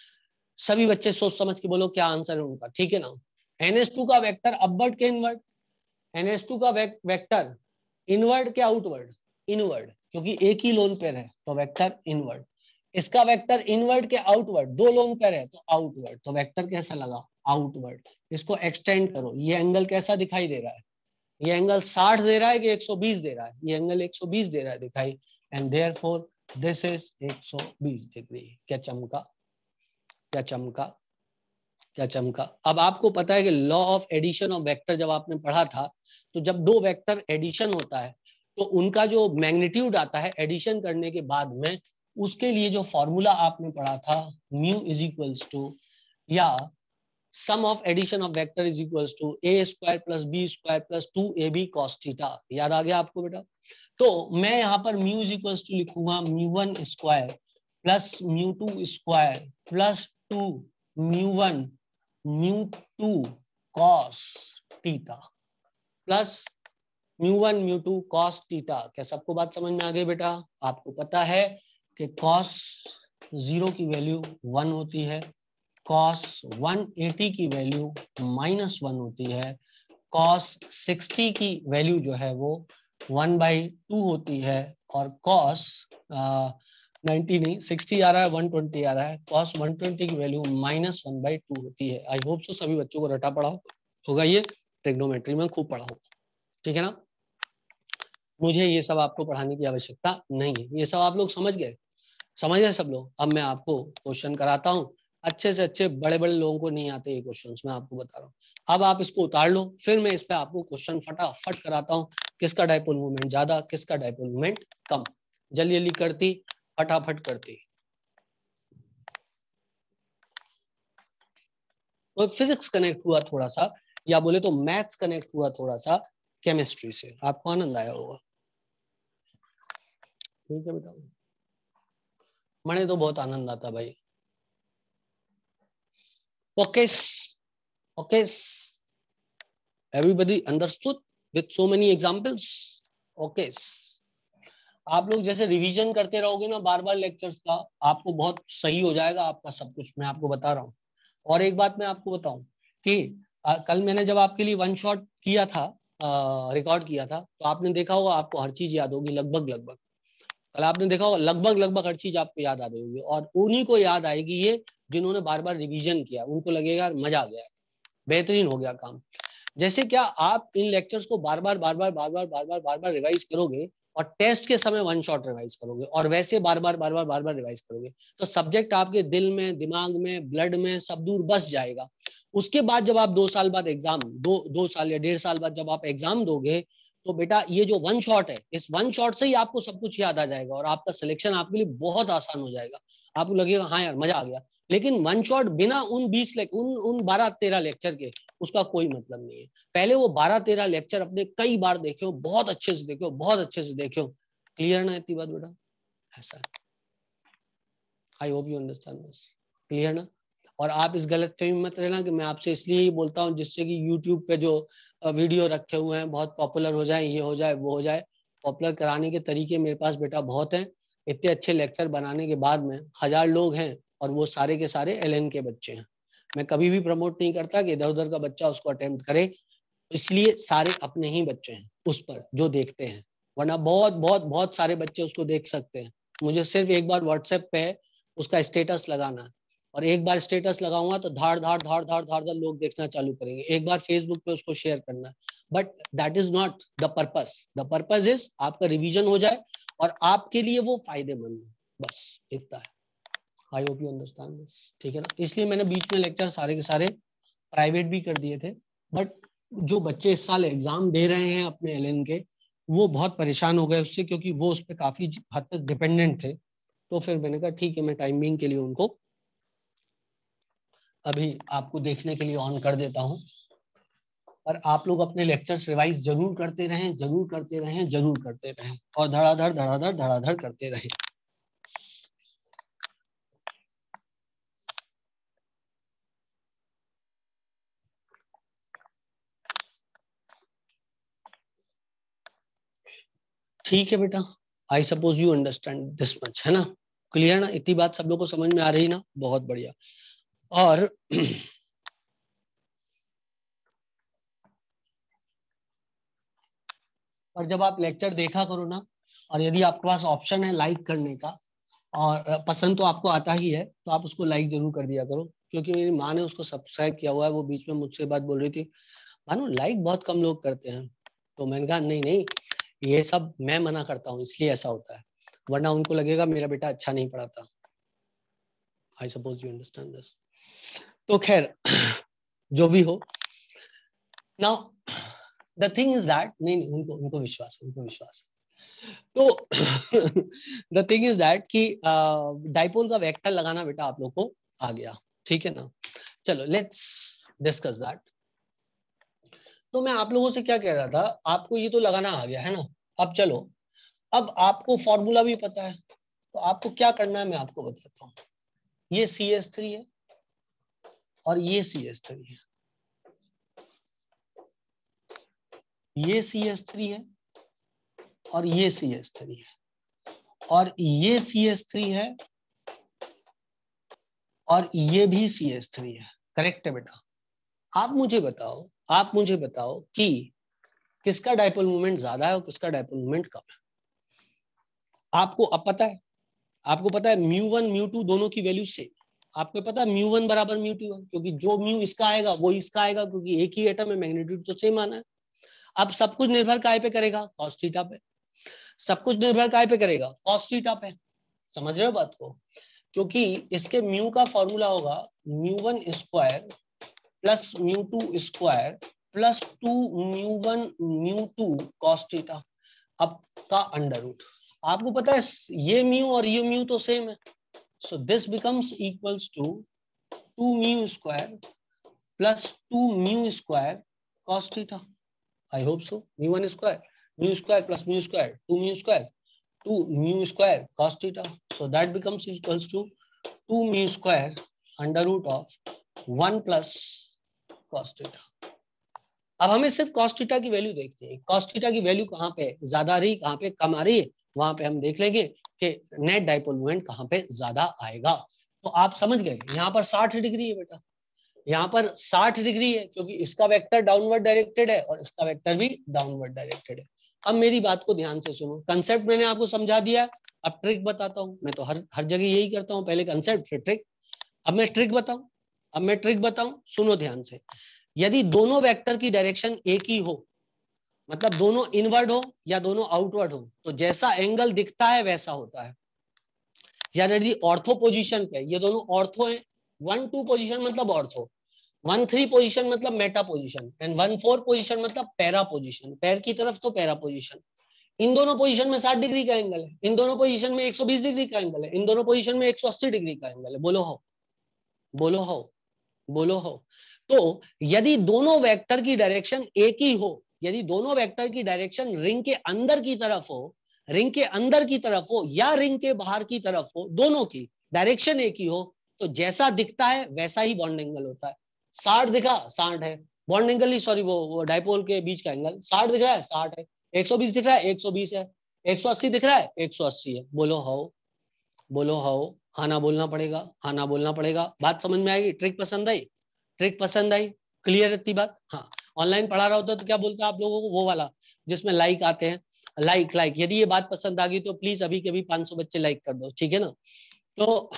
सभी बच्चे सोच समझ के बोलो क्या आंसर है उनका, ठीक है ना। NH2 का वेक्टर अपवर्ड के इनवर्ड? NH2 का वेक्टर इनवर्ड के आउटवर्ड? इनवर्ड, क्योंकि एक ही लोन पेयर है तो वेक्टर इनवर्ड। इसका वेक्टर इनवर्ड के आउटवर्ड, 2 लोन पेयर है तो आउटवर्ड। तो वेक्टर कैसा लगा? आउटवर्ड। इसको एक्सटेंड करो, ये एंगल कैसा दिखाई दे रहा है? ये एंगल 60 दे रहा है कि 120 दे रहा है? ये एंगल 120 दे रहा है दिखाई, and therefore this is 120 degree. क्या चमका? क्या चमका? क्या चमका? अब आपको पता है कि law of addition of vector जब आपने पढ़ा था, तो जब 2 वेक्टर एडिशन होता है तो उनका जो मैग्नीट्यूड आता है एडिशन करने के बाद में, उसके लिए जो फॉर्मूला आपने पढ़ा था, म्यू इज इक्वल्स टू, या sum of addition of vector is equals to a square plus b square plus 2ab cos theta. याद आ गया आपको बेटा? तो मैं यहाँ पर म्यू इज इक्वल्स टू लिखूंगा μ1 square plus μ2 square plus 2 μ1 μ2 cos theta plus μ1 μ2 cos theta. क्या सबको बात समझ में आ गई बेटा? आपको पता है कि cos 0 की वैल्यू 1 होती है, cos 180 की वैल्यू -1 होती है, cos 60 की वैल्यू जो है वो 1/2 होती है, और cos 90 नहीं 60 आ रहा है, 120 आ रहा है, cos 120 की वैल्यू -1/2 होती है। आई होप सो सभी बच्चों को रटा पड़ा होगा, ये ट्रिग्नोमेट्री में खूब पढ़ा होगा, ठीक है ना। मुझे ये सब आपको पढ़ाने की आवश्यकता नहीं है, ये सब आप लोग समझ गए सब लोग। अब मैं आपको क्वेश्चन कराता हूँ, अच्छे से अच्छे बड़े बड़े लोगों को नहीं आते ये क्वेश्चंस, मैं आपको बता रहा हूँ। अब आप इसको उतार लो, फिर मैं इस पे आपको क्वेश्चन फटाफट कराता हूँ, किसका डायपोल मोमेंट ज्यादा, किसका डायपोल मोमेंट कम। जल्दी जल्दी करती, फटाफट करती। तो फिजिक्स कनेक्ट हुआ थोड़ा सा, या बोले तो मैथ्स कनेक्ट हुआ थोड़ा सा केमिस्ट्री से, आपको आनंद आया होगा, ठीक है बेटा। मने तो बहुत आनंद आता भाई। Okay okay, everybody understood with so many examples? okay, आप लोग जैसे रिवीजन करते रहोगे ना बार बार लेक्चर्स का, आपको बहुत सही हो जाएगा आपका सब कुछ, मैं आपको बता रहा हूँ। और एक बात मैं आपको बताऊं कि कल मैंने जब आपके लिए वन शॉट किया था, रिकॉर्ड किया था, तो आपने देखा होगा आपको हर चीज याद होगी लगभग लगभग। कल आपने देखा होगा लगभग लगभग हर चीज आपको याद आ रही होगी, और उन्हीं को याद आएगी ये जिन्होंने बार बार रिवीजन किया, उनको लगेगा मजा आ गया, बेहतरीन हो गया काम। जैसे क्या आप इन लेक्चर्स को बार बार रिवाइज करोगे, और टेस्ट के समय वन शॉट रिवाइज करोगे, और वैसे बार बार रिवाइज करोगे, तो सब्जेक्ट आपके दिल में, दिमाग में, ब्लड में सब दूर बस जाएगा। उसके बाद जब आप 2 साल बाद एग्जाम, 2 साल या 1.5 साल बाद जब आप एग्जाम दोगे, तो बेटा ये जो वन शॉट है, इस वन शॉट से ही आपको सब कुछ याद आ जाएगा, और आपका सिलेक्शन आपके लिए बहुत आसान हो जाएगा। आपको लगेगा हाँ यार मजा आ गया। लेकिन वन शॉट बिना उन 12-13 लेक्चर के, उसका कोई मतलब नहीं है। पहले वो 12-13 लेक्चर अपने कई बार देखे, बहुत अच्छे से देखे, बहुत अच्छे से देखे। क्लियर ना इतनी बात बेटा? ऐसा है। I hope you understand this. Clear ना? और आप इस गलत फहमी मत रहना कि मैं आपसे इसलिए ही बोलता हूँ जिससे कि यूट्यूब पे जो वीडियो रखे हुए हैं बहुत पॉपुलर हो जाए, ये हो जाए वो हो जाए। पॉपुलर कराने के तरीके मेरे पास बेटा बहुत हैं। इतने अच्छे लेक्चर बनाने के बाद में 1000 लोग हैं, और वो सारे के सारे LN के बच्चे हैं। मैं कभी भी प्रमोट नहीं करता कि इधर उधर का बच्चा उसको अटेम्प्ट करे, इसलिए सारे अपने ही बच्चे हैं उस पर जो देखते हैं, वरना बहुत बहुत बहुत सारे बच्चे उसको देख सकते हैं। मुझे सिर्फ एक बार व्हाट्सएप पे उसका स्टेटस लगाना है, और एक बार स्टेटस लगाऊंगा तो धाड़ धाड़ धाड़ धाड़ धाड़ धाड़ लोग देखना चालू करेंगे। एक बार फेसबुक पे उसको शेयर करना है, but that is not the purpose. The purpose is आपका रिवीजन हो जाए और आपके लिए वो फायदेमंद है, बस इतना है। I hope you understand this, ठीक है ना। इसलिए मैंने बीच में लेक्चर सारे के सारे प्राइवेट भी कर दिए थे, बट जो बच्चे इस साल एग्जाम दे रहे हैं अपने एलएन के, वो बहुत परेशान हो गए उससे, क्योंकि वो उस पर काफी हद तक डिपेंडेंट थे। तो फिर मैंने कहा ठीक है, मैं टाइमिंग के लिए उनको अभी आपको देखने के लिए ऑन कर देता हूं। और आप लोग अपने लेक्चर्स रिवाइज जरूर करते रहें, जरूर करते रहें, जरूर करते रहें, और धड़ाधड़ धड़ाधड़ धड़ाधड़ करते रहें। ठीक है बेटा, I suppose you understand this much, है ना। क्लियर ना, इतनी बात सब लोग को समझ में आ रही ना, बहुत बढ़िया। और और जब आप लेक्चर देखा करो ना, और यदि आपके पास ऑप्शन है लाइक करने का, और पसंद तो आपको आता ही है, तो आप उसको लाइक जरूर कर दिया करो। क्योंकि मेरी माँ ने उसको सब्सक्राइब किया हुआ है, वो बीच में मुझसे बात बोल रही थी, मानो लाइक बहुत कम लोग करते हैं। तो मैंने कहा नहीं नहीं, ये सब मैं मना करता हूँ इसलिए ऐसा होता है, वरना उनको लगेगा मेरा बेटा अच्छा नहीं पढ़ाता। I suppose you understand this. तो खैर जो भी हो, now the thing is that, नहीं नहीं, उनको उनको विश्वास है, उनको विश्वास है। तो द थिंग इज दैट कि डाइपोल का वेक्टर लगाना बेटा आप लोग को आ गया, ठीक है ना। चलो लेट्स डिस्कस दैट। तो मैं आप लोगों से क्या कह रहा था, आपको ये तो लगाना आ गया है ना। अब चलो, अब आपको फॉर्मूला भी पता है, तो आपको क्या करना है मैं आपको बताता हूँ। ये CH3 है और ये CH3 है, ये CH3 है और ये CH3 है, और ये CH3 है और ये भी CH3 है। करेक्ट है बेटा। आप मुझे बताओ, आप मुझे बताओ कि किसका डाइपोल मोमेंट ज्यादा है और किसका डाइपोल मोमेंट कम है। आपको अब पता है, आपको पता है μ1 μ2 दोनों की वैल्यू सेम। आपको पता है μ1 बराबर μ2 है, क्योंकि जो म्यू इसका आएगा वो इसका आएगा, क्योंकि एक ही एटम है, मैग्नीट्यूड तो सेम आना है। अब सब कुछ निर्भर काय पे करेगा, कॉस थीटा पे। सब कुछ निर्भर काय पे करेगा, कॉस थीटा पे। समझ रहे हो बात को। क्योंकि इसके म्यू का फॉर्मूला होगा μ1 square plus μ2 square plus 2 μ1 μ2 cos theta, अब का अंडर रूट। आपको पता है ये म्यू और ये म्यू तो सेम है, so this becomes equals to 2 mu square plus 2 mu square cos theta. I hope so. Mu square plus mu square 2 mu square cos theta, so that becomes equals to 2 mu square under root of 1 plus cos theta। अब हमें सिर्फ cos theta की value देखनी है, cos theta की value कहाँ पे ज्यादा आ रही, कहाँ पे कम आ रही है, वहां पे हम देख लेंगे कि नेट डाइपोल मोमेंट कहाँ पे ज्यादा आएगा। तो आप समझ गए, यहाँ पर 60 डिग्री है बेटा, यहाँ पर 60 डिग्री है, क्योंकि इसका वेक्टर डाउनवर्ड डायरेक्टेड है और इसका वेक्टर भी डाउनवर्ड डायरेक्टेड है। अब मेरी बात को ध्यान से सुनो, कंसेप्ट मैंने आपको समझा दिया, अब ट्रिक बताता हूँ। मैं तो हर जगह यही करता हूँ, पहले कंसेप्ट फिर ट्रिक। अब मैं ट्रिक बताऊं, सुनो ध्यान से। यदि दोनों वेक्टर की डायरेक्शन एक ही हो, मतलब दोनों इनवर्ड हो या दोनों आउटवर्ड हो, तो जैसा एंगल दिखता है वैसा होता है। यदि ऑर्थो पोजीशन पे, ये दोनों ऑर्थो है, 1-2 पोजीशन मतलब ऑर्थो, 1-3 पोजीशन मतलब मेटा पोजीशन, एंड 1-4 पोजीशन मतलब पैरा पोजीशन, पैर की तरफ तो पैरा पोजीशन। इन दोनों पोजीशन में 60 डिग्री का एंगल है, इन दोनों पोजीशन में 120 डिग्री का एंगल है, इन दोनों पोजीशन में 180 डिग्री का एंगल है। बोलो हो, बोलो हो, बोलो हो। तो यदि दोनों वेक्टर की डायरेक्शन एक ही हो, यदि दोनों वेक्टर की डायरेक्शन रिंग के अंदर की तरफ हो, रिंग के अंदर की तरफ हो या रिंग के बाहर की तरफ हो, दोनों की डायरेक्शन एक ही हो, तो जैसा दिखता है वैसा ही बॉन्ड एंगल होता है। 60 दिखा, 60 है बॉन्ड एंगल, ही सॉरी वो डाइपोल के बीच का एंगल 60 दिख रहा है, 60 है। 120 दिख रहा है, 120 है। 180 दिख रहा है, 180 है। बोलो हो, बोलो हो। हाँ ना बोलना पड़ेगा, हाँ ना बोलना पड़ेगा। बात समझ में आएगी, ट्रिक पसंद आई, ट्रिक पसंद आई, क्लियर इतनी बात। हाँ, ऑनलाइन पढ़ा रहा होता तो क्या बोलता आप लोगों को, वो वाला जिसमें लाइक आते हैं, लाइक यदि ये बात पसंद आ गई तो प्लीज अभी के अभी 500 बच्चे लाइक कर दो, ठीक है ना। तो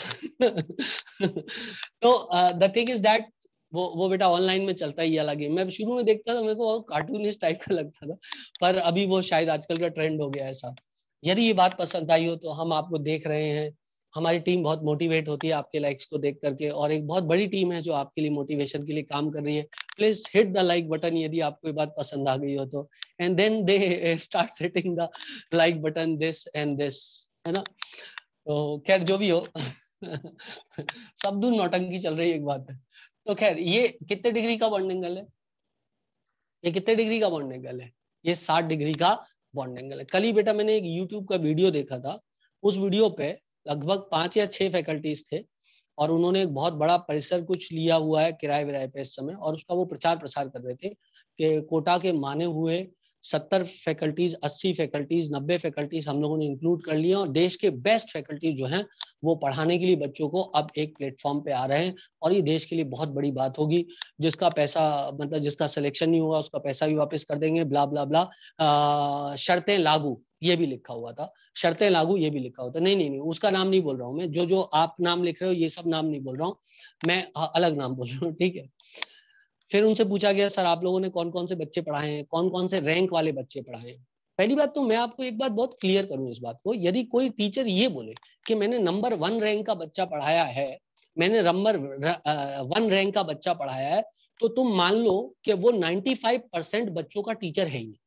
तो द थिंग इज दैट वो बेटा ऑनलाइन में चलता ही अलग है। मैं शुरू में देखता था, मेरे को कार्टूनिस्ट टाइप का लगता था, पर अभी वो शायद आजकल का ट्रेंड हो गया ऐसा। यदि ये बात पसंद आई हो तो हम आपको देख रहे हैं, हमारी टीम बहुत मोटिवेट होती है आपके लाइक्स को देख करके, और एक बहुत बड़ी टीम है जो आपके लिए मोटिवेशन के लिए काम कर रही है। Please hit the like button यदि आपको ये बात पसंद आ गई हो तो, and then they start hitting the like button this and this, है ना। तो खैर जो भी हो सब दूर नौटंकी चल रही है, एक बात है। तो खैर ये कितने डिग्री का बॉन्ड एंगल है, ये कितने डिग्री का बॉन्ड एंगल है, ये 60 डिग्री का बॉन्ड एंगल है। कल ही बेटा मैंने एक यूट्यूब का वीडियो देखा था, उस वीडियो पे लगभग 5 या 6 फैकल्टीज थे, और उन्होंने एक बहुत बड़ा परिसर कुछ लिया हुआ है किराए विराए पे इस समय, और उसका वो प्रचार प्रसार कर रहे थे कि कोटा के माने हुए 70 फैकल्टीज, 80 फैकल्टीज, 90 फैकल्टीज हम लोगों ने इंक्लूड कर लिया, और देश के बेस्ट फैकल्टीज जो हैं वो पढ़ाने के लिए बच्चों को अब एक प्लेटफॉर्म पे आ रहे हैं, और ये देश के लिए बहुत बड़ी बात होगी। जिसका पैसा, मतलब जिसका सिलेक्शन नहीं होगा उसका पैसा भी वापस कर देंगे, ब्ला ब्ला ब्ला। शर्तें लागू ये भी लिखा हुआ था, शर्तें लागू ये भी लिखा हुआ था। नहीं नहीं नहीं, उसका नाम नहीं बोल रहा हूँ मैं, जो जो आप नाम लिख रहे हो ये सब नाम नहीं बोल रहा हूँ मैं, अलग नाम बोल रहा हूँ, ठीक है। फिर उनसे पूछा गया सर आप लोगों ने कौन कौन से बच्चे पढ़ाए हैं, कौन कौन से रैंक वाले बच्चे पढ़ाए हैं। पहली बात तो मैं आपको एक बात बहुत क्लियर करूं इस बात को, यदि कोई टीचर ये बोले कि मैंने नंबर 1 रैंक का बच्चा पढ़ाया है, मैंने नंबर 1 रैंक का बच्चा पढ़ाया है, तो तुम मान लो कि वो 95% बच्चों का टीचर है ही।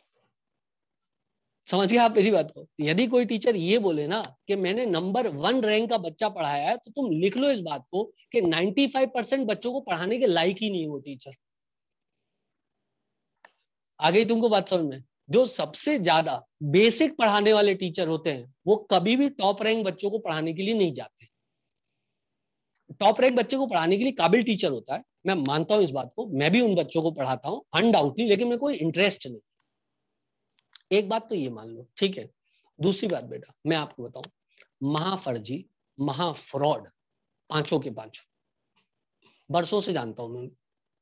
समझ गए आप मेरी बात को। यदि कोई टीचर ये बोले ना कि मैंने नंबर 1 रैंक का बच्चा पढ़ाया है, तो तुम लिख लो इस बात को कि 95% बच्चों को पढ़ाने के लायक ही नहीं वो टीचर। आ गई तुमको बात समझ में। जो सबसे ज्यादा बेसिक पढ़ाने वाले टीचर होते हैं वो कभी भी टॉप रैंक बच्चों को पढ़ाने के लिए नहीं जाते। टॉप रैंक बच्चे को पढ़ाने के लिए काबिल टीचर होता है, मैं मानता हूं इस बात को, मैं भी उन बच्चों को पढ़ाता हूं अनडाउटली, लेकिन मेरे को इंटरेस्ट नहीं। एक बात तो ये मान लो, ठीक है। दूसरी बात बेटा मैं आपको बताऊं, महाफर्जी, महाफ्रॉड, पांचों के पांचों बरसों से जानता हूं मैं,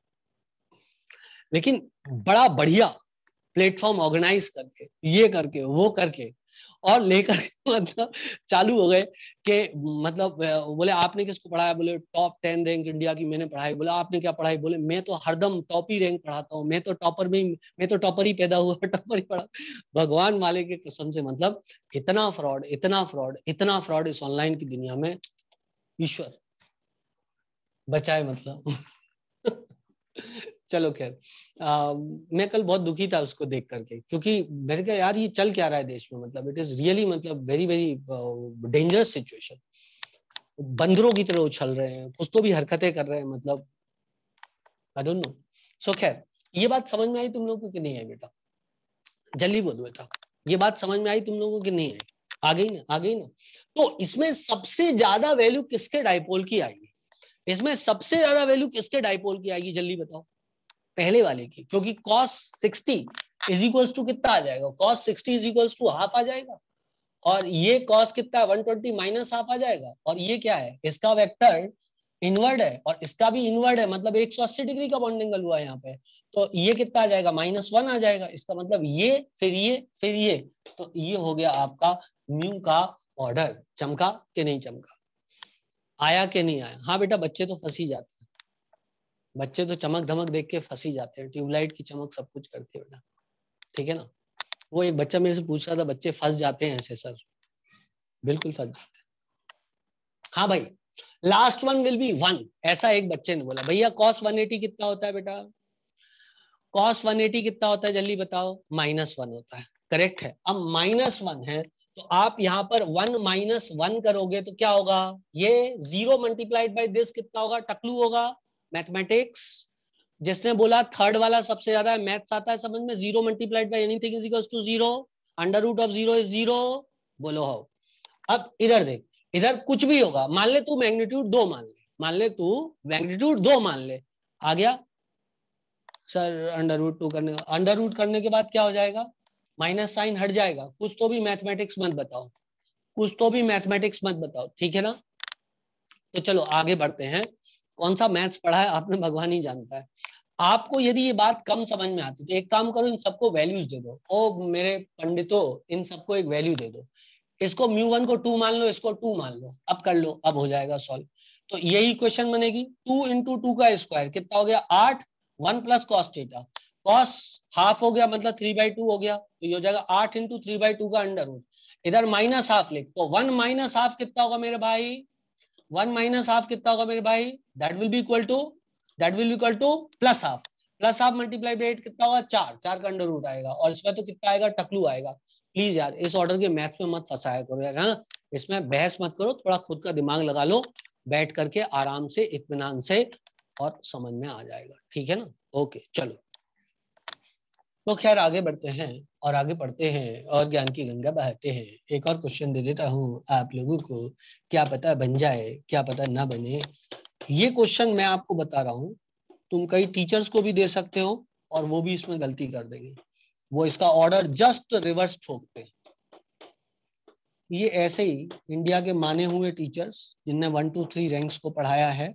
लेकिन बड़ा बढ़िया प्लेटफॉर्म ऑर्गेनाइज करके, ये करके वो करके और लेकर मतलब चालू हो गए कि मतलब बोले आपने किसको पढ़ाया, बोले टॉप 10 रैंक इंडिया की मैंने पढ़ाई। बोले आपने क्या पढ़ाई, बोले मैं तो हरदम टॉप ही रैंक पढ़ाता हूँ, मैं तो टॉपर में ही, मैं तो टॉपर ही पैदा हुआ, टॉपर ही पढ़ा। भगवान माले के कसम से, मतलब इतना फ्रॉड, इतना फ्रॉड, इतना फ्रॉड इस ऑनलाइन की दुनिया में, ईश्वर बचाए मतलब। चलो खैर, मैं कल बहुत दुखी था उसको देख करके, क्योंकि मैंने कहा यार ये चल क्या रहा है देश में, मतलब इट इज रियली मतलब वेरी वेरी डेंजरस सिचुएशन। बंदरों की तरह उछल रहे हैं, कुछ तो भी हरकतें कर रहे हैं, मतलब आई डोंट नो। सो खैर, ये बात समझ में आई तुम लोगों को कि नहीं आई बेटा, जल्दी बोलो बेटा, ये बात समझ में आई तुम लोगों को कि नहीं आई? आ गई ना, आ गई ना। तो इसमें सबसे ज्यादा वैल्यू किसके डाइपोल की आएगी, इसमें सबसे ज्यादा वैल्यू किसके डाइपोल की आएगी, जल्दी बताओ। पहले वाले की, क्योंकि cos 60 इज इक्वल्स टू कितना आ जाएगा, cos 60 is equals to half आ जाएगा, और ये cos कितना 120 माइनस हाफ आ जाएगा, और ये क्या है, इसका वेक्टर इनवर्ड है और इसका भी इनवर्ड है, मतलब 180 डिग्री का बॉन्ड एंगल हुआ है यहाँ पे। तो ये कितना आ जाएगा, -1 आ जाएगा, इसका मतलब ये फिर ये फिर ये, तो ये हो गया आपका म्यू का ऑर्डर। चमका कि नहीं चमका, आया कि नहीं आया? हाँ बेटा, बच्चे तो फंस ही जाते हैं, बच्चे तो चमक धमक देख के फंस ही जाते हैं, ट्यूबलाइट की चमक सब कुछ करती है बेटा, ठीक है ना। वो एक बच्चा मेरे से पूछ रहा था, बच्चे फंस जाते हैं ऐसे सर? बिल्कुल फंस जाते हैं। हाँ भाई, लास्ट वन विल बी 1, ऐसा एक बच्चे ने बोला। भैया cos 180 कितना होता है बेटा, cos 180 कितना होता है जल्दी बताओ, -1 होता है, करेक्ट है। अब -1 है तो आप यहाँ पर 1 - 1 करोगे तो क्या होगा, ये 0 मल्टीप्लाइड बाई दिस कितना होगा, टकलू होगा मैथमेटिक्स। जिसने बोला थर्ड वाला सबसे ज्यादा मैथ्स आता है समझ में, 0 multiplied by anything is equals to 0, under root of 0 is 0, बोलो हो। अब इधर देख, इधर कुछ भी होगा, मान ले तू मैग्नीट्यूड 2 मान ले, मान ले तू मैग्नीट्यूड 2 मान ले, आ गया सर अंडर रूट 2 करने, अंडर रूट करने के बाद क्या हो जाएगा, माइनस साइन हट जाएगा। कुछ तो भी मैथमेटिक्स मत बताओ, कुछ तो भी मैथमेटिक्स मत बताओ, ठीक है ना। तो चलो आगे बढ़ते हैं, कौन सा मैथ्स पढ़ा है आपने भगवान ही जानता है। आपको यदि ये बात कम समझ में आती तो एक काम करो, इन सबको वैल्यूज दे दो। ओ मेरे पंडितों, इन सबको एक वैल्यू दे दो। इसको μ1 को 2 मान लो, इसको 2 मान लो, अब कर लो, अब हो जाएगा सॉल्व। तो यही क्वेश्चन बनेगी, 2 इंटू 2 का स्क्वायर कितना हो गया 8, 1 plus cos theta, cos half हो गया मतलब 3/2 हो गया, तो ये हो जाएगा 8 इंटू 3/2 का अंडर रूट। इधर माइनस हाफ लिख, तो 1 माइनस हाफ कितना होगा मेरे भाई, 1 माइनस हाफ कितना होगा मेरे भाई, that will be equal to, that will be equal to plus half, plus half multiply by 8 कितना होगा 4, 4 का अंडर रूट आएगा, और इसमें तो कितना आएगा टकलू आएगा। प्लीज यार इस ऑर्डर के मैथ्स में मत फंसाया करो यार, हाँ इसमें बहस मत करो, थोड़ा खुद का दिमाग लगा लो बैठ करके आराम से इत्मीनान से, और समझ में आ जाएगा, ठीक है ना। ओके चलो, तो खैर आगे बढ़ते हैं और आगे पढ़ते हैं और ज्ञान की गंगा बहाते हैं। एक और क्वेश्चन दे देता हूँ आप लोगों को, क्या पता बन जाए, क्या पता ना बने। ये क्वेश्चन मैं आपको बता रहा हूँ, तुम कई टीचर्स को भी दे सकते हो और वो भी इसमें गलती कर देंगे, वो इसका ऑर्डर जस्ट रिवर्स ठोकते हैं। ये ऐसे ही इंडिया के माने हुए टीचर्स जिनने 1 2 3 रैंक्स को पढ़ाया है,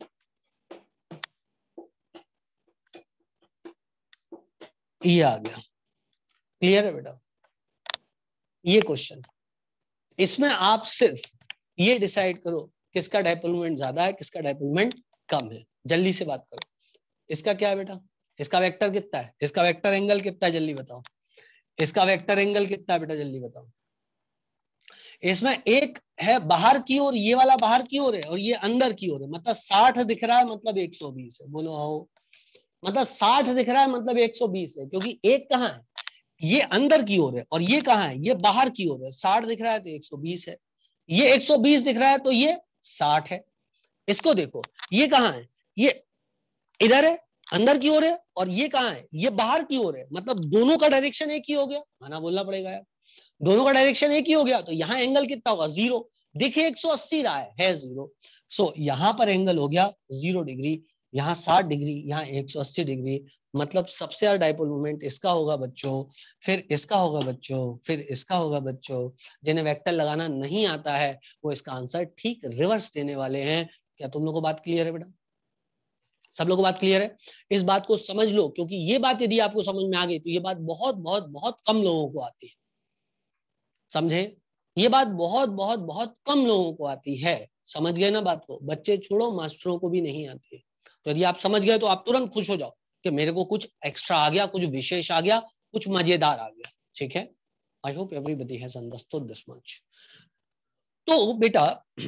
ये आ गया, क्लियर है बेटा। ये क्वेश्चन, इसमें आप सिर्फ ये डिसाइड करो किसका डायपोल मोमेंट ज्यादा है, किसका डायपोल मोमेंट कम है। जल्दी से बात करो, इसका क्या है बेटा, इसका वेक्टर कितना है, इसका वेक्टर एंगल कितना है जल्दी बताओ, इसका वेक्टर एंगल कितना है बेटा जल्दी बताओ। इसमें एक है बाहर की ओर, ये वाला बाहर की ओर है और ये अंदर की ओर है, मतलब 60 दिख रहा है मतलब 120 है, बोलो आओ, मतलब 60 दिख रहा है मतलब 120 है, क्योंकि एक कहाँ है, ये अंदर की ओर है और ये कहाँ है, ये बाहर की ओर है। 60 दिख रहा है तो 120 है, ये 120 दिख रहा है तो ये 60 है। इसको देखो, ये कहाँ है, ये इधर है अंदर की ओर है, और ये कहाँ है, ये बाहर की ओर है, मतलब दोनों का डायरेक्शन एक ही हो गया, माना बोलना पड़ेगा यार, दोनों का डायरेक्शन एक ही हो गया, तो यहाँ एंगल कितना होगा 0। देखिए 180 रहा है 0, सो यहाँ पर एंगल हो गया 0 डिग्री, यहाँ 60 डिग्री, यहाँ 180 डिग्री, मतलब सबसे ज्यादा डायपोल मोमेंट इसका होगा बच्चों, फिर इसका होगा बच्चों, फिर इसका होगा बच्चों। जिन्हें वेक्टर लगाना नहीं आता है वो इसका आंसर ठीक रिवर्स देने वाले हैं। क्या तुम लोगों को बात क्लियर है बेटा, सब लोगों को बात क्लियर है। इस बात को समझ लो, क्योंकि ये बात यदि आपको समझ में आ गई तो ये बात बहुत बहुत बहुत कम लोगों को आती है, समझे, ये बात बहुत बहुत बहुत कम लोगों को आती है। समझ गए ना बात को, बच्चे छोड़ो मास्टरों को भी नहीं आती है। तो यदि आप समझ गए तो आप तुरंत खुश हो जाओ कि मेरे को कुछ एक्स्ट्रा आ गया, कुछ विशेष आ गया, कुछ मजेदार आ गया, ठीक है। I hope everybody has understood this much. तो बेटा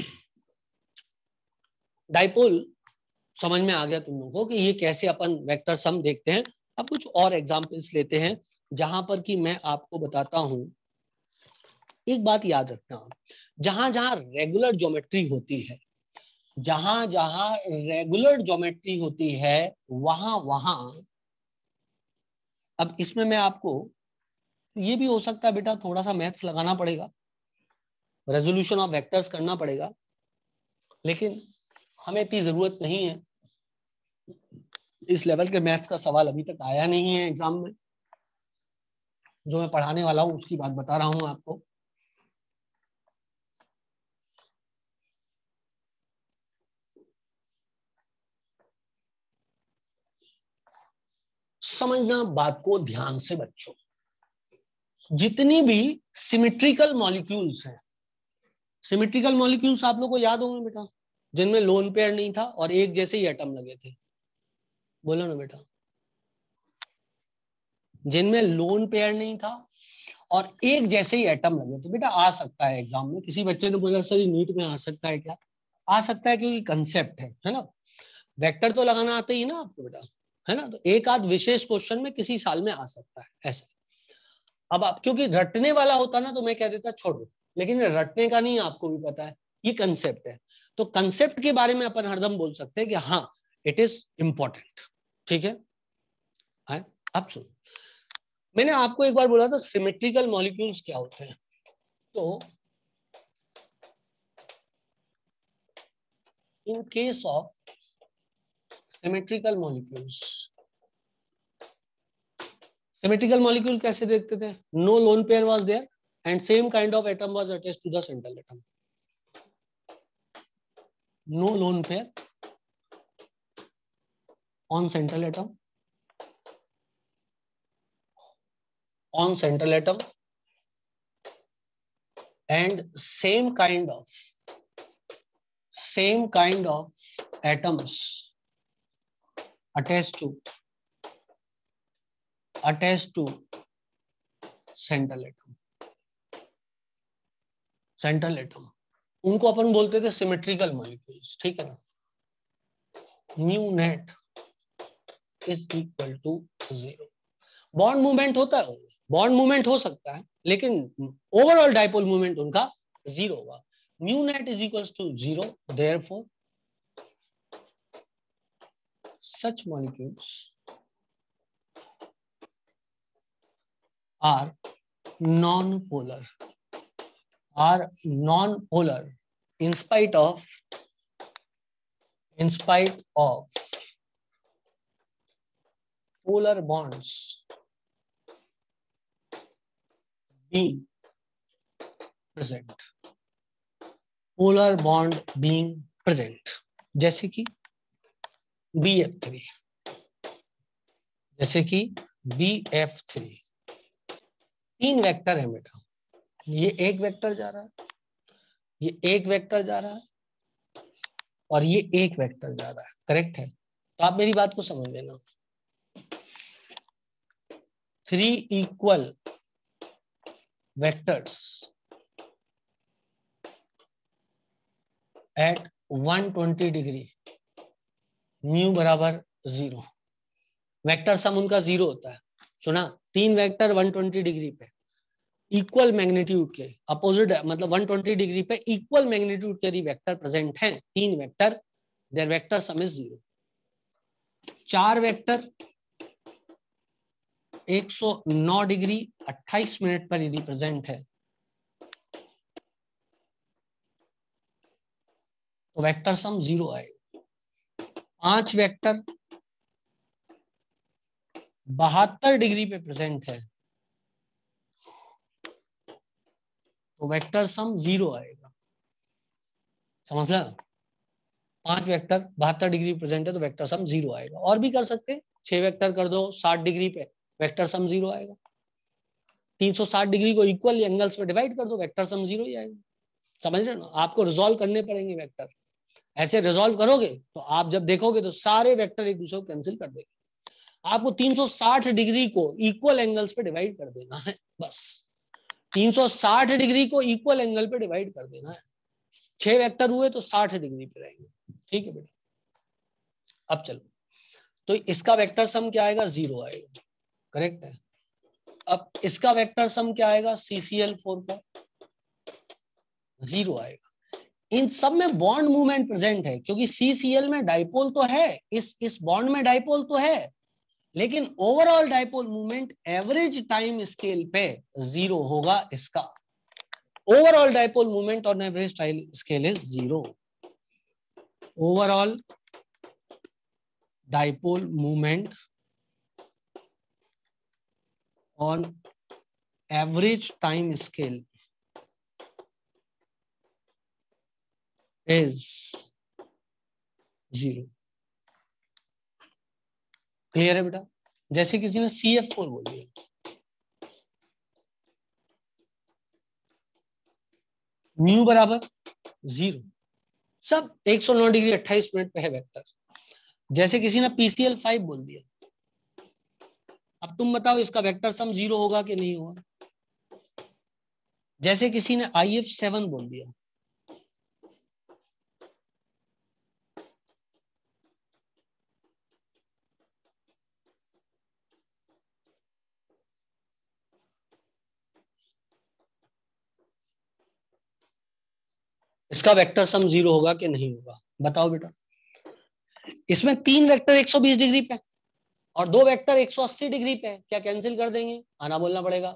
डाइपोल समझ में आ गया तुम लोगों को कि ये कैसे अपन वेक्टर सम देखते हैं। अब कुछ और एग्जांपल्स लेते हैं जहां पर कि मैं आपको बताता हूं। एक बात याद रखना, जहां जहां रेगुलर ज्योमेट्री होती है, जहां जहां रेगुलर ज्योमेट्री होती है वहां वहां, अब इसमें मैं आपको, ये भी हो सकता है बेटा थोड़ा सा मैथ्स लगाना पड़ेगा, रेजोल्यूशन ऑफ वेक्टर्स करना पड़ेगा, लेकिन हमें इतनी जरूरत नहीं है, इस लेवल के मैथ्स का सवाल अभी तक आया नहीं है एग्जाम में। जो मैं पढ़ाने वाला हूं उसकी बात बता रहा हूं आपको। समझना बात को ध्यान से बच्चों, जितनी भी सिमेट्रिकल मॉलिक्यूल्स हैं, सिमेट्रिकल मॉलिक्यूल्स आप लोग को याद होंगे बेटा, जिनमें लोन पेयर नहीं था और एक जैसे ही एटम लगे थे, बोलो ना बेटा, जिनमें लोन पेयर नहीं था और एक जैसे ही एटम लगे थे। बेटा आ सकता है एग्जाम में, किसी बच्चे ने बोला सर नीट में आ सकता है क्या, आ सकता है क्योंकि कंसेप्ट है ना, वेक्टर तो लगाना आता ही ना आपको बेटा, है ना, तो एक आध विशेष क्वेश्चन में किसी साल में आ सकता है ऐसा। अब आप क्योंकि रटने वाला होता ना तो मैं कह देता छोड़ो, लेकिन रटने का नहीं, आपको भी पता है ये कंसेप्ट है, तो कंसेप्ट के बारे में अपन हरदम बोल सकते हैं कि हाँ इट इज इंपॉर्टेंट, ठीक है। अब सुनो, मैंने आपको एक बार बोला था सिमेट्रिकल मॉलिक्यूल्स क्या होते हैं, तो in case of symmetrical molecules, symmetrical molecule कैसे देखते थे, no lone pair was there and same kind of atom was attached to the central atom, no lone pair on central atom, on central atom and same kind of atoms attached to central atom उनको अपन बोलते थे symmetrical molecules, ठीक है ना। Mu net is equal to 0। Bond movement होता है, bond movement हो सकता है, लेकिन ओवरऑल डाइपोल मूवमेंट उनका 0 होगा। Mu net is equals to 0, therefore such molecules are non-polar in spite of polar bonds being present, polar bond being present, जैसे कि BF3, तीन वेक्टर है बेटा, ये एक वेक्टर जा रहा है, ये एक वेक्टर जा रहा है और ये एक वेक्टर जा रहा है, करेक्ट है। तो आप मेरी बात को समझ लेना, 3 equal vectors at 120 degree, mu बराबर 0। वेक्टर सम उनका 0 होता है। सुना, तीन वेक्टर 120 डिग्री पे इक्वल मैग्नीट्यूड के अपोजिट, मतलब 120 डिग्री पे इक्वल मैग्नीट्यूड के यदि वेक्टर प्रेजेंट हैं, तीन vector, their vector sum is 0। चार वेक्टर 109 डिग्री 28 मिनट पर यदि प्रेजेंट है तो वेक्टर सम 0 आएगा। पांच वेक्टर 72 डिग्री पे प्रेजेंट है तो वेक्टर सम 0 आएगा, समझ ला। पांच वेक्टर 72 डिग्री प्रेजेंट है तो वेक्टर सम 0 आएगा। और भी कर सकते हैं, 6 वेक्टर कर दो 60 डिग्री पे, वेक्टर सम 0 आएगा। 360 डिग्री को इक्वल एंगल्स पे डिवाइड कर दो, वेक्टर सम 0 ही आएगा। समझ रहे हो ना, आपको रिजॉल्व करने पड़ेंगे वेक्टर। ऐसे रिजॉल्व करोगे तो आप जब देखोगे तो सारे वेक्टर एक दूसरे को कैंसिल कर देंगे। आपको 360 डिग्री को इक्वल एंगल्स पे डिवाइड कर देना है, बस 360 डिग्री को इक्वल एंगल पे डिवाइड कर देना है। 6 वेक्टर हुए तो 60 डिग्री पे रहेंगे, ठीक है बेटा। अब चलो, तो इसका वेक्टर सम क्या आएगा, 0 आएगा, करेक्ट है। अब इसका वेक्टर सम क्या आएगा, CCl4 का 0 आएगा। इन सब में बॉन्ड मूवमेंट प्रेजेंट है, क्योंकि CCl में डाइपोल तो है, इस बॉन्ड में डाइपोल तो है, लेकिन overall dipole movement average time scale पे 0 होगा। इसका overall dipole movement on average time scale is 0। Overall dipole movement on average time scale is 0। Clear है बेटा। जैसे किसी ने CF4 बोल दिया, म्यू बराबर 0, सब 109 डिग्री 28 मिनट पे है वेक्टर। जैसे किसी ने PCl5 बोल दिया, अब तुम बताओ इसका वेक्टर सम 0 होगा कि नहीं होगा। जैसे किसी ने IF7 बोल दिया, इसका वेक्टर सम 0 होगा कि नहीं होगा, बताओ बेटा। इसमें तीन वेक्टर 120 डिग्री पे और दो वेक्टर 180 डिग्री पे, क्या कैंसिल कर देंगे, आना बोलना पड़ेगा।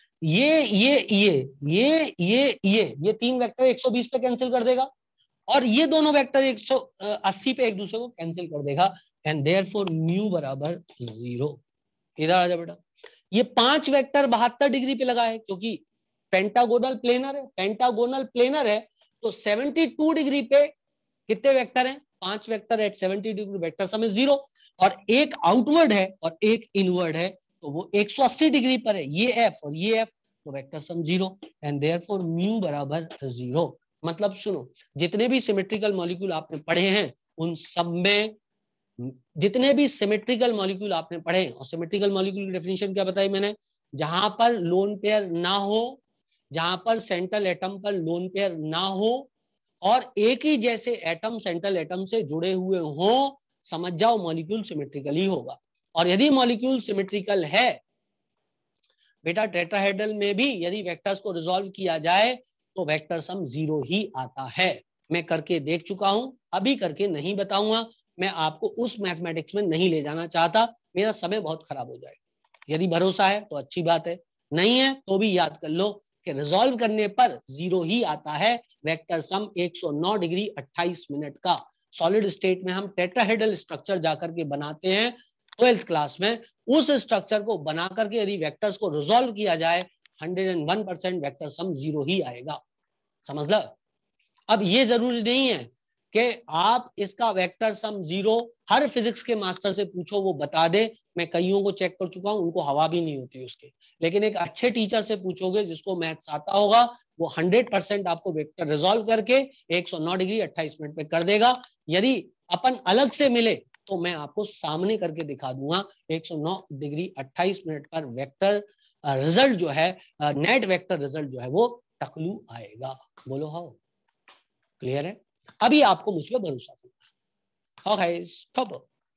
ये तीन वेक्टर 120 पे कैंसिल कर देगा और ये दोनों वेक्टर 180 पे एक दूसरे को कैंसिल कर देगा, एंड देयरफॉर म्यू बराबर 0। इधर आ जा बेटा। ये पांच वेक्टर 72 डिग्री पे लगा है, क्योंकि पेंटागोनल प्लेनर है तो 72 डिग्री पे कितने वेक्टर हैं, पांच vector at 70 degree, vector sum is 0। और एक आउटवर्ड है और एक इनवर्ड है, तो वो 180 डिग्री पर है, ये एफ और ये एफ, तो vector sum 0 and therefore mu बराबर 0। मतलब सुनो, जितने भी सिमेट्रिकल मॉलिक्यूल आपने पढ़े हैं उन सब में, जितने भी सिमेट्रिकल मॉलिक्यूल आपने पढ़े, और सिमेट्रिकल मॉलिक्यूल की डेफिनेशन क्या बताई मैंने, जहां पर लोन पेयर ना हो, जहां पर सेंट्रल एटम पर लोन पेयर ना हो और एक ही जैसे एटम सेंट्रल एटम से जुड़े हुए हो, समझ जाओ मॉलिक्यूल सिमेट्रिकल ही होगा। और यदि मॉलिक्यूल सिमेट्रिकल है बेटा, टेट्राहेड्रल में भी यदि वेक्टर्स को रिजॉल्व किया जाए तो वेक्टर सम 0 ही आता है। मैं करके देख चुका हूं, अभी करके नहीं बताऊंगा, मैं आपको उस मैथमेटिक्स में नहीं ले जाना चाहता, मेरा समय बहुत खराब हो जाएगा। यदि भरोसा है तो अच्छी बात है, नहीं है तो भी याद कर लो कि रिजॉल्व करने पर 0 ही आता है। वेक्टर सम 109 डिग्री 28 मिनट का। सॉलिड स्टेट में हम टेट्राहेड्रल स्ट्रक्चर जाकर के बनाते हैं 12th क्लास में, उस स्ट्रक्चर को बना करके यदि वेक्टर्स को रिजॉल्व किया जाए 101% वेक्टर सम 0 ही आएगा। समझ लो। अब ये जरूरी नहीं है कि आप इसका वेक्टर सम 0 हर फिजिक्स के मास्टर से पूछो वो बता दे, मैं कईयों को चेक कर चुका हूं, उनको हवा भी नहीं होती उसके। लेकिन एक अच्छे टीचर से पूछोगे जिसको मैथ्स आता होगा, वो 100% आपको वेक्टर रिजॉल्व करके 109 डिग्री 28 मिनट पे कर देगा। यदि अपन अलग से मिले तो मैं आपको सामने करके दिखा दूंगा 109 डिग्री 28 मिनट पर वेक्टर रिजल्ट जो है, नेट वेक्टर रिजल्ट जो है वो टकलू आएगा। बोलो हाउ क्लियर है? अभी आपको मुझ पर भरोसा करना है।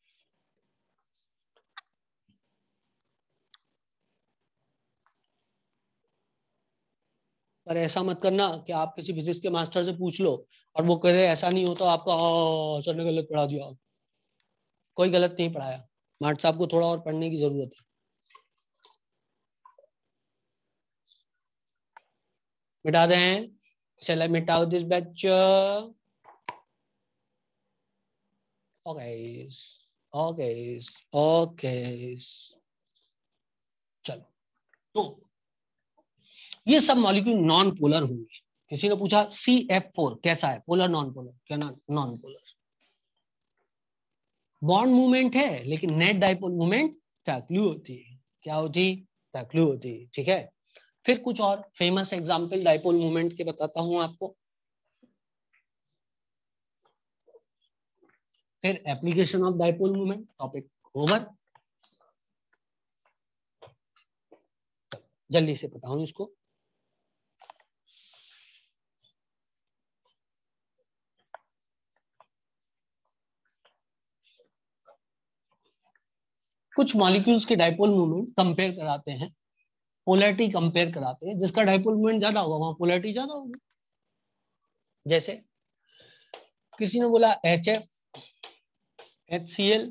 पर ऐसा मत करना कि आप किसी फिजिक्स के मास्टर से पूछ लो और वो कह रहे ऐसा नहीं होता, आपका सर ने गलत पढ़ा दिया। कोई गलत नहीं पढ़ाया, मार्ट साहब को थोड़ा और पढ़ने की जरूरत है। मिटा दें, चले मिटाओ this batch. Okay okay okay, चलो। तो ये सब मॉलिक्यूल नॉन पोलर होंगे। किसी ने पूछा CF4 कैसा है, पोलर नॉन पोलर? क्या ना, नॉन पोलर। बॉन्ड मूवमेंट है लेकिन नेट डाइपोल मूवमेंट टकलू होती है। क्या होती? टकलू होती है। ठीक है, फिर कुछ और फेमस एग्जांपल डाइपोल मूवमेंट के बताता हूं आपको, फिर application of dipole movement, topic over. जल्दी से बताऊं इसको। कुछ मॉलिक्यूल्स के डाइपोल मूवमेंट कंपेयर कराते हैं, पोलैरिटी कंपेयर कराते हैं, जिसका डाइपोल मूवमेंट ज्यादा होगा वहां पोलैरिटी ज्यादा होगी। जैसे किसी ने बोला HF, HCl,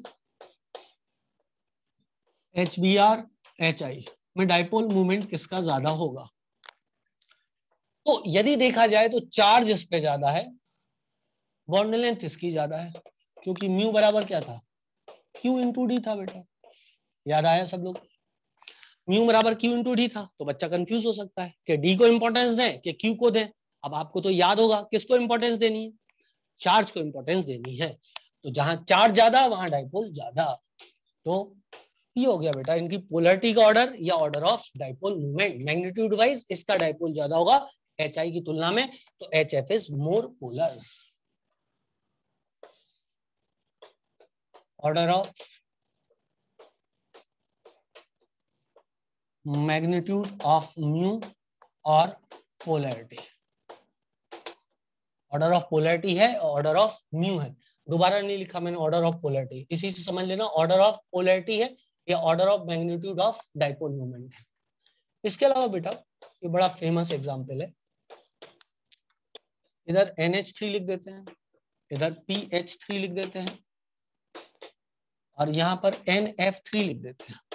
HBr, HI में डाइपोल मूवमेंट किसका ज्यादा होगा? तो यदि देखा जाए तो चार्ज इस पे ज्यादा है, बॉन्ड लेंथ इसकी ज्यादा है, क्योंकि म्यू बराबर क्या था, Q इंटू डी था बेटा। याद आया सब लोग? म्यू बराबर Q इंटू डी था, तो बच्चा कंफ्यूज हो सकता है कि डी को इंपॉर्टेंस दें कि Q को दें। अब आपको तो याद होगा किसको इंपॉर्टेंस देनी है, चार्ज को इंपॉर्टेंस देनी है। तो जहां चार्ज ज्यादा वहां डाइपोल ज्यादा। तो ये हो गया बेटा इनकी पोलैरिटी का ऑर्डर या order of dipole movement. Magnitude wise इसका डाइपोल ज्यादा होगा HI की तुलना में, तो HF is more polar. Order of magnitude of mu और पोलैरिटी, ऑर्डर ऑफ पोलैरिटी है, ऑर्डर ऑफ म्यू है। दोबारा नहीं लिखा मैंने ऑर्डर ऑफ पोलैरिटी, इसी से समझ लेना ऑर्डर ऑफ पोलैरिटी है या order of magnitude of dipole movement है। इसके अलावा बेटा ये बड़ा फेमस एग्जांपल है, इधर NH3 लिख देते हैं, इधर PH3 लिख देते हैं और यहां पर NF3 लिख देते हैं।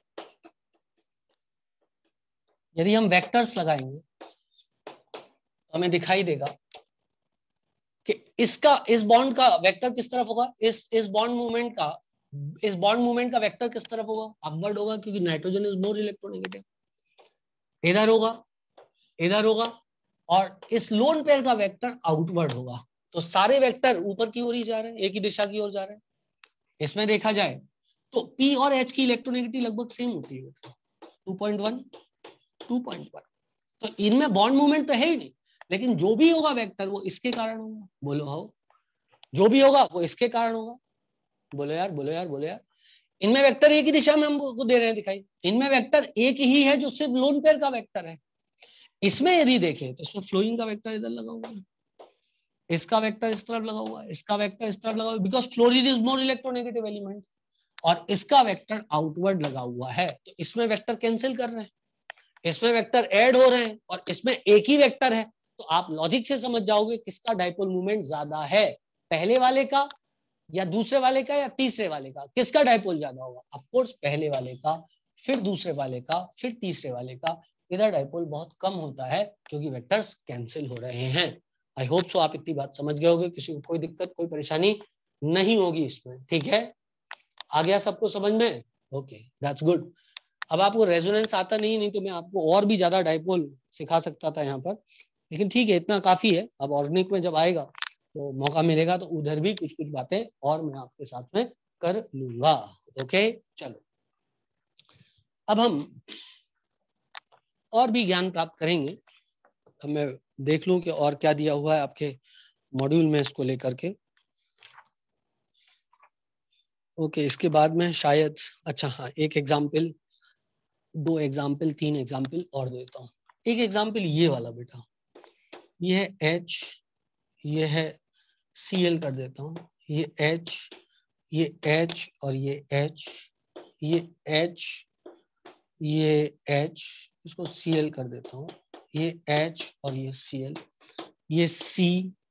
यदि हम वेक्टर्स लगाएंगे तो हमें दिखाई देगा कि इसका, इस बॉन्ड का वेक्टर किस तरफ होगा, इस बॉन्ड मूवमेंट का, इस बॉन्ड मूवमेंट का वेक्टर किस तरफ होगा, अपवर्ड होगा, क्योंकि नाइट्रोजन इज मोर इलेक्ट्रोनेगेटिव। इधर होगा, इधर होगा, और इस लोन पेयर का वेक्टर आउटवर्ड होगा। तो सारे वेक्टर ऊपर की ओर ही जा रहे हैं, एक ही दिशा की ओर जा रहे हैं। इसमें देखा जाए तो P और H की इलेक्ट्रोनेगेटिविटी लगभग सेम होती है, 2.1 2.1। तो इनमें बॉन्ड मूवमेंट तो है ही नहीं, लेकिन जो भी होगा वेक्टर वो इसके कारण होगा। बोलो हो, जो भी होगा वो इसके कारण होगा। बोलो यार, बोलो यार, बोलो यार। इनमें वेक्टर एक ही दिशा में हमको दे रहे हैं दिखाई, इनमें वेक्टर एक ही है जो सिर्फ लोन पेयर का वेक्टर है। इसमें यदि देखें तो इसमें फ्लोइंग का वेक्टर इधर लगा हुआ है, इसका वेक्टर इस तरफ लगा हुआ है, इसका वेक्टर इस तरफ लगा हुआ है, because fluorine is more electronegative element, और इसका वेक्टर आउटवर्ड लगा हुआ है। तो इसमें वेक्टर कैंसिल कर रहे हैं, इसमें वेक्टर ऐड हो रहे हैं, और इसमें एक ही वेक्टर है। तो आप लॉजिक से समझ जाओगे किसका डाइपोल मूवमेंट ज्यादा है, पहले वाले का या दूसरे वाले का या तीसरे वाले का, किसका डाइपोल ज्यादा होगा? ऑफ कोर्स पहले वाले का, फिर दूसरे वाले का, फिर तीसरे वाले का। इधर डाइपोल बहुत कम होता है क्योंकि वेक्टर्स कैंसिल हो रहे हैं। आई होप सो आप इतनी बात समझ गए होगे, किसी को कोई दिक्कत कोई परेशानी नहीं होगी इसमें, ठीक है? आ गया सबको समझ में? Okay, that's good. अब आपको रेजोनेंस आता नहीं तो मैं आपको और भी ज्यादा डाइपोल सिखा सकता था यहाँ पर, लेकिन ठीक है, इतना काफी है। अब ऑर्गेनिक में जब आएगा तो मौका मिलेगा तो उधर भी कुछ कुछ बातें और मैं आपके साथ में कर लूंगा। ओके, चलो अब हम और भी ज्ञान प्राप्त करेंगे। अब मैं देख लूं कि और क्या दिया हुआ है आपके मॉड्यूल में इसको लेकर के। ओके, इसके बाद में शायद, अच्छा हाँ, एक एग्जाम्पल, 2 एग्जाम्पल, 3 एग्जाम्पल और देता हूँ। एक एग्जाम्पल ये वाला बेटा, ये है H, ये है Cl कर देता हूँ, ये H, ये H और ये H, ये H, ये H, इसको Cl कर देता हूँ, ये H और ये Cl, ये C,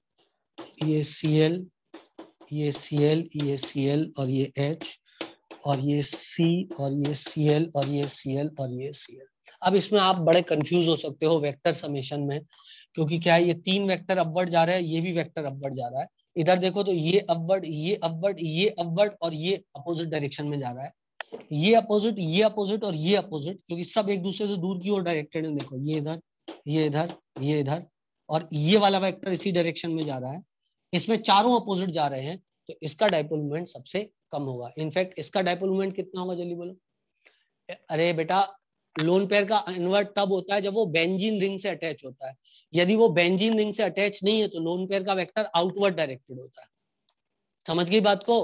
ये Cl, ये Cl, ये Cl और ये H, और ये C और ये Cl और ये Cl और ये Cl। अब इसमें आप बड़े कंफ्यूज हो सकते हो वेक्टर समेशन में, क्योंकि क्या है, ये 3 वेक्टर अपवर्ड जा रहा है, ये भी वेक्टर अपवर्ड जा रहा है। इधर देखो तो ये अपवर्ड, ये अपवर्ड, ये अपवर्ड और ये अपोजिट डायरेक्शन में जा रहा है, ये अपोजिट, ये अपोजिट और ये अपोजिट, क्योंकि सब एक दूसरे से दूर की ओर डायरेक्टेड है। देखो ये इधर, ये इधर, ये इधर, और ये वाला वेक्टर इसी डायरेक्शन में जा रहा है। इसमें चारों अपोजिट जा रहे हैं, तो इसका डाइपोल मोमेंट सबसे कम होगा। इनफैक्ट इसका डाइपोल मोमेंट कितना होगा, जल्दी बोलो। अरे बेटा, लोन पेयर का इन्वर्ट तब होता है जब वो बेंजीन रिंग से अटैच होता है। यदि वो बेंजीन रिंग से अटैच नहीं है तो लोन पेयर का वेक्टर आउटवर्ड डायरेक्टेड होता है। समझ गई बात को?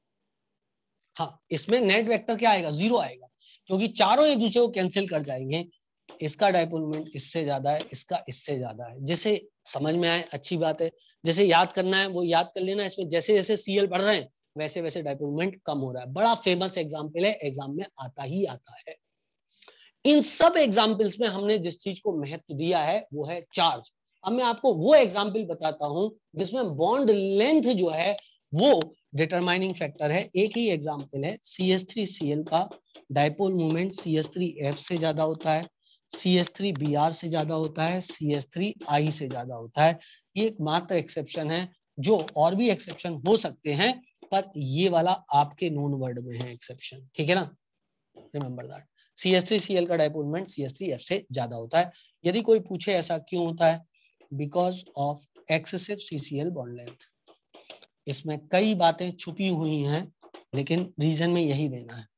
हाँ, इसमें नेट वेक्टर क्या आएगा? 0 आएगा, क्योंकि चारों एक दूसरे को कैंसिल कर जाएंगे। इसका डाइपोल मोमेंट इससे ज्यादा है, इसका इससे ज्यादा है। जिसे समझ में आए अच्छी बात है, जैसे याद करना है वो याद कर लेना। इसमें जैसे जैसे Cl बढ़ रहे हैं वैसे वैसे डाइपोल मोमेंट कम हो रहा है। बड़ा फेमस एग्जाम्पल है, एग्जाम में आता ही आता है। इन सब एग्जाम्पल्स में हमने जिस चीज को महत्व दिया है वो है चार्ज। अब मैं आपको वो एग्जाम्पल बताता हूं जिसमें बॉन्ड लेंथ जो है वो डिटरमाइनिंग फैक्टर है। एक ही एग्जाम्पल है, CH3Cl का डाइपोल मूवमेंट CH3F से ज्यादा होता है, CH3Br से ज्यादा होता है, CH3I से ज्यादा होता है। ये एक मात्र एक्सेप्शन है, जो और भी एक्सेप्शन हो सकते हैं, पर ये वाला आपके नोन वर्ड में है एक्सेप्शन, ठीक है ना? Remember that. CH3Cl का डाइपोल मोमेंट CH3F से ज्यादा होता है। यदि कोई पूछे ऐसा क्यों होता है, because of excessive CCl bond length. इसमें कई बातें छुपी हुई हैं, लेकिन रीजन में यही देना है,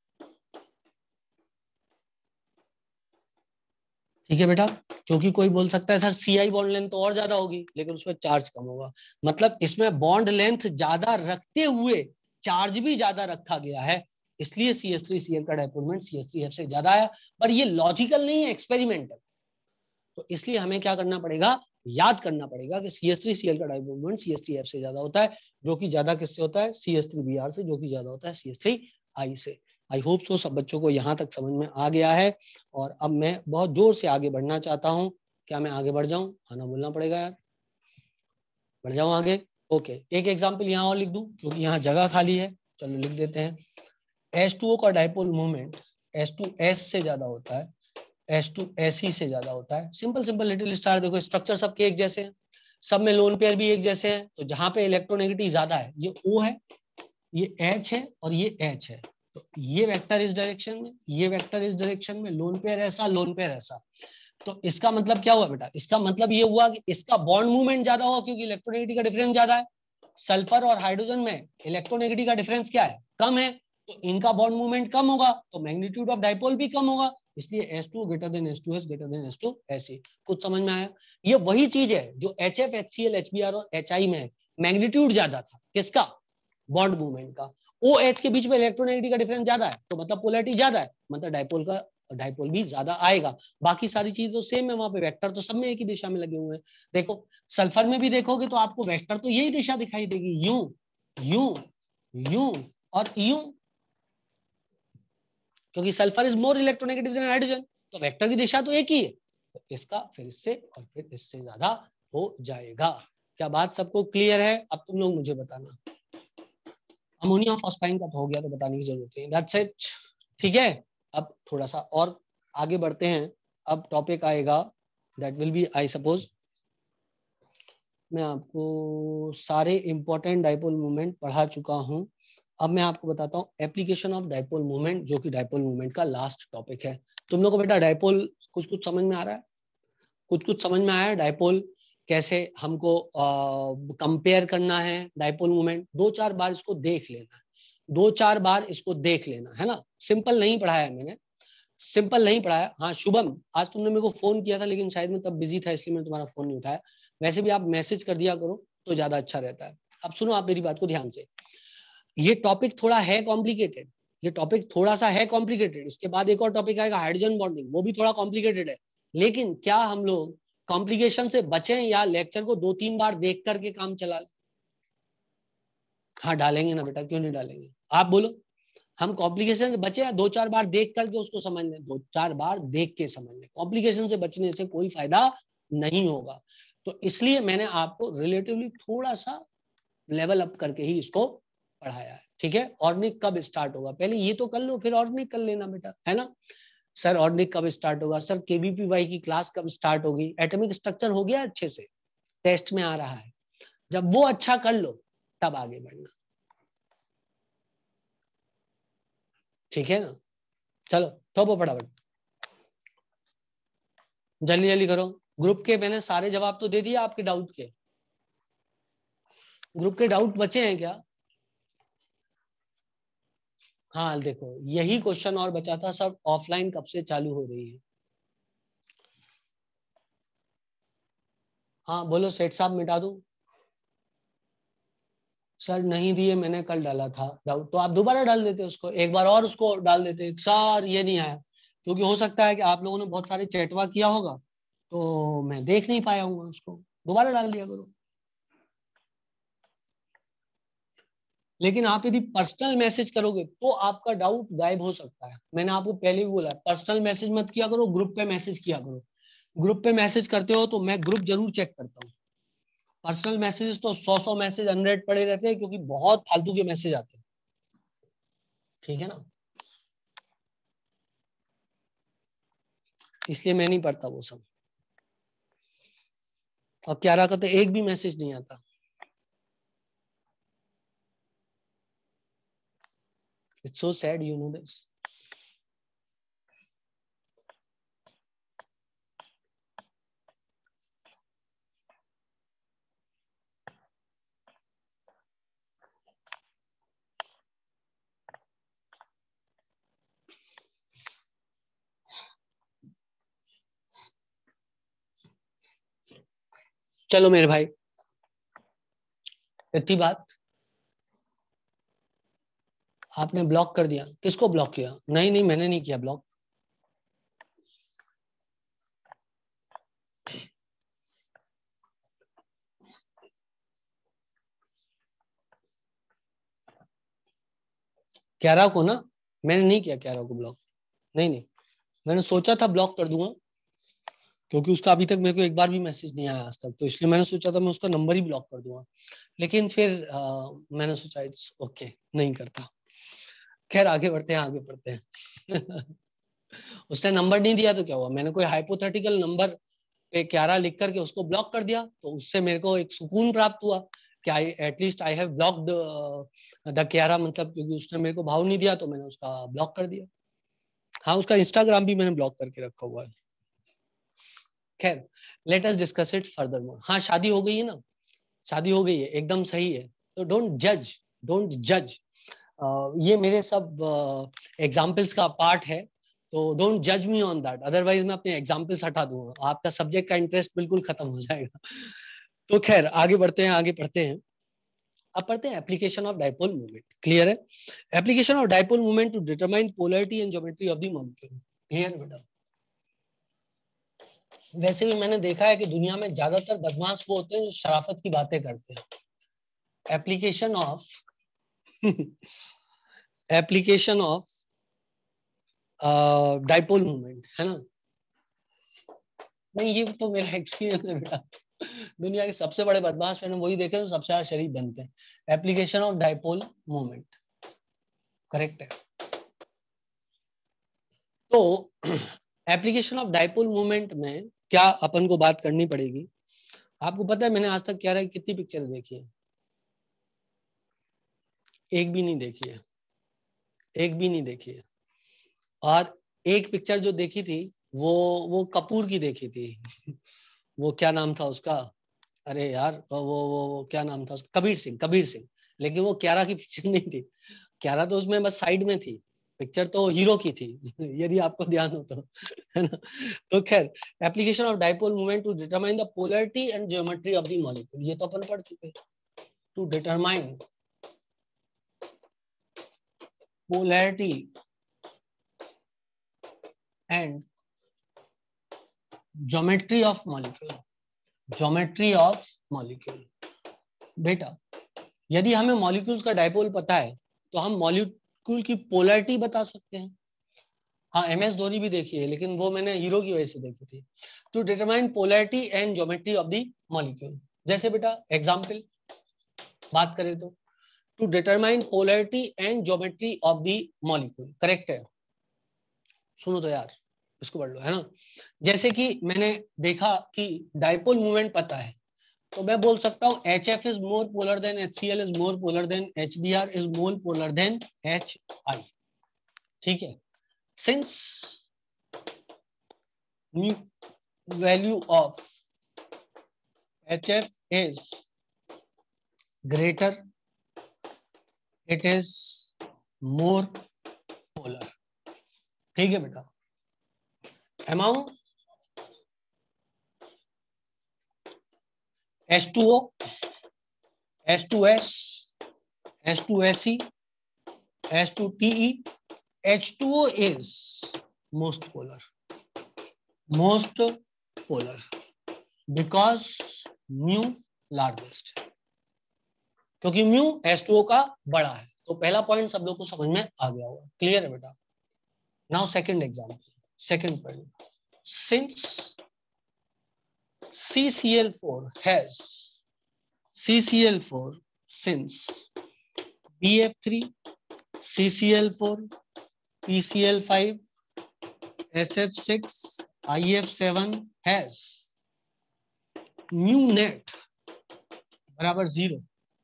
ठीक है बेटा? क्योंकि कोई बोल सकता है सर CI बॉन्ड लेंथ तो और ज्यादा होगी लेकिन उसमें चार्ज कम होगा। मतलब इसमें बॉन्ड लेंथ ज्यादा रखते हुए चार्ज भी ज्यादा रखा गया है, इसलिए CH3Cl का डाइपोल मोमेंट CH3F से ज्यादा आया। पर ये लॉजिकल नहीं है, एक्सपेरिमेंटल। तो इसलिए हमें क्या करना पड़ेगा, याद करना पड़ेगा कि CH3Cl का डाइपोल मोमेंट CH3F से ज्यादा होता है, जो कि ज्यादा किससे होता है? CH3Br से, जो कि ज्यादा होता है CH3I से। आई होप सो सब बच्चों को यहाँ तक समझ में आ गया है। और अब मैं बहुत जोर से आगे बढ़ना चाहता हूँ। क्या मैं आगे बढ़ जाऊं? हाँ ना बोलना पड़ेगा यार, बढ़ जाऊं आगे। ओके, एक एग्जाम्पल यहाँ और लिख दूं क्योंकि यहाँ जगह खाली है। चलो लिख देते हैं। H2O का डाइपोल मूवमेंट H2S से ज्यादा होता है, H2SE से ज्यादा होता है। सिंपल सिंपल लिटिल स्टार, देखो स्ट्रक्चर सबके एक जैसे हैं, सब में लोन पेयर भी एक जैसे हैं। तो जहां पे इलेक्ट्रोनेगेटिविटी ज्यादा है ये O है, ये H है और ये H है। तो ये वेक्टर इस डायरेक्शन में, ये वेक्टर इस डायरेक्शन में, लोन पेयर ऐसा, लोन पेयर ऐसा। तो इसका मतलब क्या हुआ बेटा? इसका मतलब ये हुआ कि इसका बॉन्ड मूवमेंट ज्यादा हुआ क्योंकि इलेक्ट्रोनेगेटिविटी का डिफरेंस ज्यादा है। सल्फर और हाइड्रोजन में इलेक्ट्रोनेगेटिविटी का डिफरेंस क्या है? कम है। तो इनका बॉन्ड मूवमेंट कम होगा तो मैग्नीट्यूड ऑफ डाइपोल भी कम होगा, इसलिए S2 greater than S2S greater than S2 ऐसे। कुछ समझ में आया? ये वही चीज है जो HF, HCl, HBr और HI में है, मैग्नीट्यूड ज्यादा था किसका? बॉन्ड मूवमेंट का। OH के बीच में इलेक्ट्रोनेगेटिव का डिफरेंस ज्यादा है तो मतलब पोलैरिटी ज्यादा है, मतलब डाइपोल भी ज्यादा आएगा। बाकी सारी चीज तो सेम है, वहां पे वेक्टर तो सब में एक ही दिशा में लगे हुए हैं। देखो सल्फर में भी देखोगे तो आपको वेक्टर तो यही दिशा दिखाई देगी, यूं यूं यूं और यूं, क्योंकि sulphur is more electronegative than hydrogen, तो वेक्टर की दिशा तो एक ही है, तो इसका फिर इससे और फिर इससे ज्यादा हो जाएगा। क्या बात सबको क्लियर है? अब तुम लोग मुझे बताना। अमोनिया फॉस्फाइन का तो हो गया, तो बताने की जरूरत नहीं, दैट्स इट। ठीक है, अब थोड़ा सा और आगे बढ़ते हैं। अब टॉपिक आएगा that will be I suppose, मैं आपको सारे इंपॉर्टेंट डाइपोल मूवमेंट पढ़ा चुका हूं। अब मैं आपको बताता हूँ एप्लीकेशन ऑफ डाइपोल मूवमेंट, जो कि डाइपोल मूवमेंट का लास्ट टॉपिक है। तुम लोग को बेटा डाइपोल कुछ कुछ समझ में आ रहा है? कुछ कुछ समझ में आया है? डाइपोल कैसे हमको कंपेयर करना है, डाइपोल मूवमेंट 2-4 बार इसको देख लेना है, 2-4 बार इसको देख लेना है ना। सिंपल नहीं पढ़ाया है मैंने, सिंपल नहीं पढ़ाया। हाँ शुभम, आज तुमने मेरे को फोन किया था लेकिन शायद मैं तब बिजी था इसलिए मैंने तुम्हारा फोन नहीं उठाया। वैसे भी आप मैसेज कर दिया करो तो ज्यादा अच्छा रहता है। अब सुनो आप मेरी बात को ध्यान से, ये टॉपिक थोड़ा है कॉम्प्लिकेटेड, ये टॉपिक थोड़ा सा है कॉम्प्लिकेटेड। इसके बाद एक और टॉपिक आएगा हाइड्रोजन बॉन्डिंग, वो भी थोड़ा कॉम्प्लिकेटेड है। लेकिन क्या हम लोग कॉम्प्लिकेशन से बचें या लेक्चर को 2-3 बार देख करके काम चला लें? हाँ डालेंगे ना बेटा, क्यों नहीं डालेंगे, आप बोलो। हम कॉम्प्लिकेशन से बचे या 2-4 बार देख करके उसको समझ लें? 2-4 बार देख के समझ लें, कॉम्प्लिकेशन से बचने से कोई फायदा नहीं होगा। तो इसलिए मैंने आपको रिलेटिवली थोड़ा सा लेवल अप करके ही इसको पढ़ाया है। ठीक है, ऑर्गेनिक कब स्टार्ट होगा पहले ये तो कर लो, फिर ऑर्गेनिक कर लेना बेटा, है ना। सर ऑर्गेनिक कब स्टार्ट होगा, सर केबीपीवाई की क्लास कब स्टार्ट होगी, एटॉमिक स्ट्रक्चर हो गया अच्छे से, टेस्ट में आ रहा है, जब वो अच्छा कर लो तब आगे बढ़ना। ठीक है ना, चलो थोपो फटाफट, जल्दी जल्दी करो। ग्रुप के मैंने सारे जवाब तो दे दिए आपके डाउट के, ग्रुप के डाउट बचे हैं क्या? हाँ देखो यही क्वेश्चन और बचा था, सब ऑफलाइन कब से चालू हो रही है? हाँ बोलो सेठ साहब मिटा दूं? सर नहीं दिए, मैंने कल डाला था डाउट, तो आप दोबारा डाल देते उसको, एक बार और उसको डाल देते। सर ये नहीं आया, क्योंकि हो सकता है कि आप लोगों ने बहुत सारे चैटवा किया होगा तो मैं देख नहीं पाया हूँ उसको, दोबारा डाल दिया करो। लेकिन आप यदि पर्सनल मैसेज करोगे तो आपका डाउट गायब हो सकता है, मैंने आपको पहले भी बोला पर्सनल मैसेज मत किया करो, ग्रुप पे मैसेज किया करो। ग्रुप पे मैसेज करते हो तो मैं ग्रुप जरूर चेक करता हूँ, पर्सनल मैसेज तो 100 मैसेज अनरेड पड़े रहते हैं, क्योंकि बहुत फालतू के मैसेज आते हैं। ठीक है ना, इसलिए मैं नहीं पढ़ता वो सब। और क्यारा का तो एक भी मैसेज नहीं आता। It's so sad, you know this. चलो मेरे भाई, इतनी बात। आपने ब्लॉक कर दिया, किसको ब्लॉक किया? नहीं नहीं मैंने नहीं किया ब्लॉक। क्यारा को ना, मैंने नहीं किया क्यारा को ब्लॉक, नहीं नहीं। मैंने सोचा था ब्लॉक कर दूंगा, क्योंकि उसका अभी तक मेरे को एक बार भी मैसेज नहीं आया आज तक, तो इसलिए मैंने सोचा था मैं उसका नंबर ही ब्लॉक कर दूंगा। लेकिन फिर मैंने सोचा इट्स ओके, नहीं करता। खैर आगे बढ़ते हैं, आगे बढ़ते हैं। उसने नंबर नहीं दिया तो क्या हुआ, मैंने कोई हाइपोथेटिकल नंबर पे क्यारा लिख करके उसको ब्लॉक कर दिया, तो उससे मेरे को एक सुकून प्राप्त हुआ कि I at least I have blocked the Kiara, मतलब क्योंकि उसने मेरे को भाव नहीं दिया तो मैंने उसका ब्लॉक कर दिया। हाँ उसका इंस्टाग्राम भी मैंने ब्लॉक करके रखा हुआ है। खैर let us discuss it further more. हाँ शादी हो गई है ना, शादी हो गई है एकदम सही है, तो डोंट जज, डोंट जज। ये मेरे सब एग्जाम्पल्स का पार्ट है, तो डोंट जज मी ऑन दैट, अदरवाइज मैं अपने एग्जाम्पल्स हटा दूंगा, आपका सब्जेक्ट का इंटरेस्ट बिल्कुल खत्म हो जाएगा। तो खैर आगे बढ़ते हैं, आगे पढ़ते हैं। अब पढ़ते हैं application of dipole movement. Clear है? Application of dipole movement to determine polarity and geometry of the molecule. Clear बेटा? वैसे भी मैंने देखा है कि दुनिया में ज्यादातर बदमाश वो होते हैं जो शराफत की बातें करते हैं। Application of application of dipole movement, है ना? नहीं, ये तो मेरा एक्सपीरियंस है बेटा। दुनिया के सबसे बड़े बदमाश मैंने वही देखे जो सबसे ज्यादा शरीफ बनते हैं। Application of dipole movement correct है। तो एप्लीकेशन ऑफ डाइपोल मूवमेंट में क्या अपन को बात करनी पड़ेगी? आपको पता है मैंने आज तक क्या रहा कितनी पिक्चर देखी है? एक भी नहीं देखी है, एक भी नहीं देखी है। और एक पिक्चर जो देखी थी वो कपूर की देखी थी। वो क्या नाम था उसका? अरे यार वो क्या नाम था उसका? कबीर सिंह, कबीर सिंह। लेकिन वो क्यारा की पिक्चर नहीं थी। क्यारा तो उसमें बस साइड में थी, पिक्चर तो हीरो की थी। यदि आपको ध्यान हो तो, है ना? तो खैर, application of dipole movement to determine the polarity and geometry of the molecule, ये तो अपन पढ़ चुके हैं। To determine polarity and geometry of molecule, geometry of molecule. बेटा यदि हमें मॉलिक्यूल्स का डाइपोल पता है तो हम मॉलिक्यूल की पोलैरिटी बता सकते हैं। हाँ, MS धोनी भी देखी है, लेकिन वो मैंने हीरो की वजह से देखी थी। To determine polarity and geometry of the molecule, जैसे बेटा एग्जांपल बात करें तो to determine polarity and geometry of the molecule, correct है? सुनो तो यार, इसको पढ़ लो, है ना? जैसे कि मैंने देखा कि डाइपोल मूवमेंट पता है, तो मैं बोल सकता हूं HF is more polar than HCl is more polar than HBr is more polar than HI। ठीक है? Since value of HF is greater, it is more polar। ठीक है बेटा? among H2O, H2S, H2Se, H2Te, H2O is most polar, most polar because mu largest, क्योंकि mu H2O का बड़ा है। तो पहला पॉइंट सब लोग को समझ में आ गया होगा। क्लियर है बेटा? Now second example, second point. Since CCl4 has CCl4 since BF3 CCl4 PCl5 SF6 IF7 has mu net बराबर 0,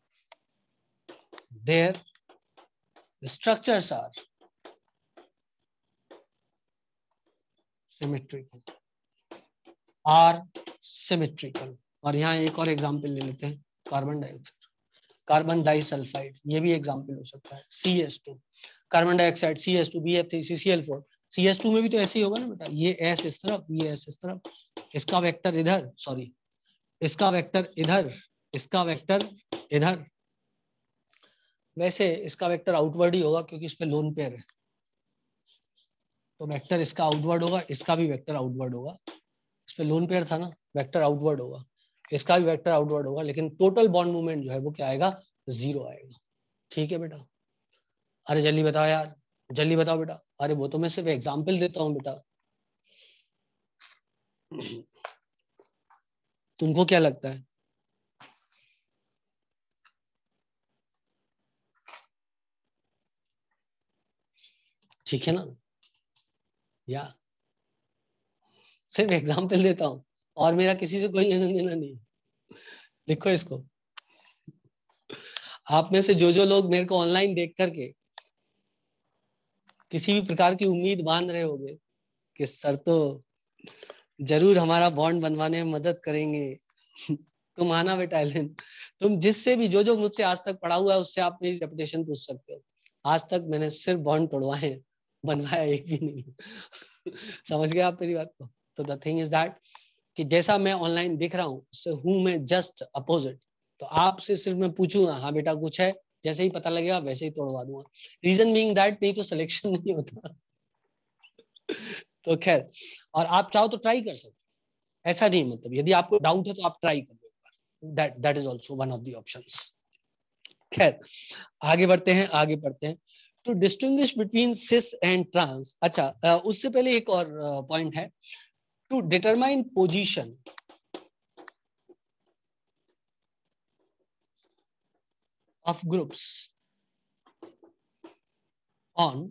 their structures are symmetrical, are symmetrical। और यहाँ एक और एग्जांपल ले लेते हैं, कार्बन डाइऑक्साइड, कार्बन डाइसल्फाइड, ये भी एग्जांपल हो सकता है। CS2 carbon dioxide, CS2 BF3 CCl4, CS2 में भी तो ऐसे ही होगा ना बेटा, ये S इस तरफ, ये S इस तरफ, इसका वेक्टर इधर, सॉरी इसका वेक्टर इधर, इसका वेक्टर इधर। वैसे इसका वेक्टर आउटवर्ड ही होगा क्योंकि इस पे लोन पेयर है, तो वेक्टर इसका आउटवर्ड होगा, इसका भी वेक्टर आउटवर्ड होगा। इस पे लोन पेयर था ना, वेक्टर आउटवर्ड होगा, इसका भी वेक्टर आउटवर्ड होगा, लेकिन टोटल बॉन्ड मूवमेंट जो है वो क्या आएगा? 0 आएगा। ठीक है बेटा? अरे जल्दी बताओ यार, जल्दी बताओ बेटा। अरे वो तो मैं सिर्फ एग्जाम्पल देता हूँ बेटा। तुमको क्या लगता है? ठीक है ना? या सिर्फ एग्जाम्पल देता हूँ और मेरा किसी से कोई लेना देना नहीं। लिखो इसको। आप में से जो लोग मेरे को ऑनलाइन देख करके किसी भी प्रकार की उम्मीद बांध रहे होंगे कि सर तो जरूर हमारा बॉन्ड बनवाने में मदद करेंगे, तुम आना बेटा एलन, तुम जिससे भी जो मुझसे आज तक पढ़ा हुआ है उससे आप मेरी रेपुटेशन पूछ सकते हो। आज तक मैंने सिर्फ बॉन्ड तोड़वाए हैं, बनवाया एक भी नहीं। समझ गए आप मेरी बात को? तो द थिंग इज दैट कि जैसा मैं ऑनलाइन दिख रहा हूँ उससे हूँ मैं जस्ट अपोजिट। तो आपसे सिर्फ मैं पूछूंगा हाँ बेटा कुछ है, जैसे ही पता लगेगा वैसे ही तोड़वा दूंगा। रीजन बीइंग दैट नहीं तो सिलेक्शन नहीं होता। तो खैर, और आप चाहो तो ट्राई कर सकते हो, ऐसा नहीं, मतलब यदि आपको डाउट है तो आप ट्राई कर लो, that is also one of the options. खैर आगे बढ़ते हैं, आगे बढ़ते हैं। To distinguish between cis and trans, अच्छा उससे पहले एक और पॉइंट है, to determine position of groups on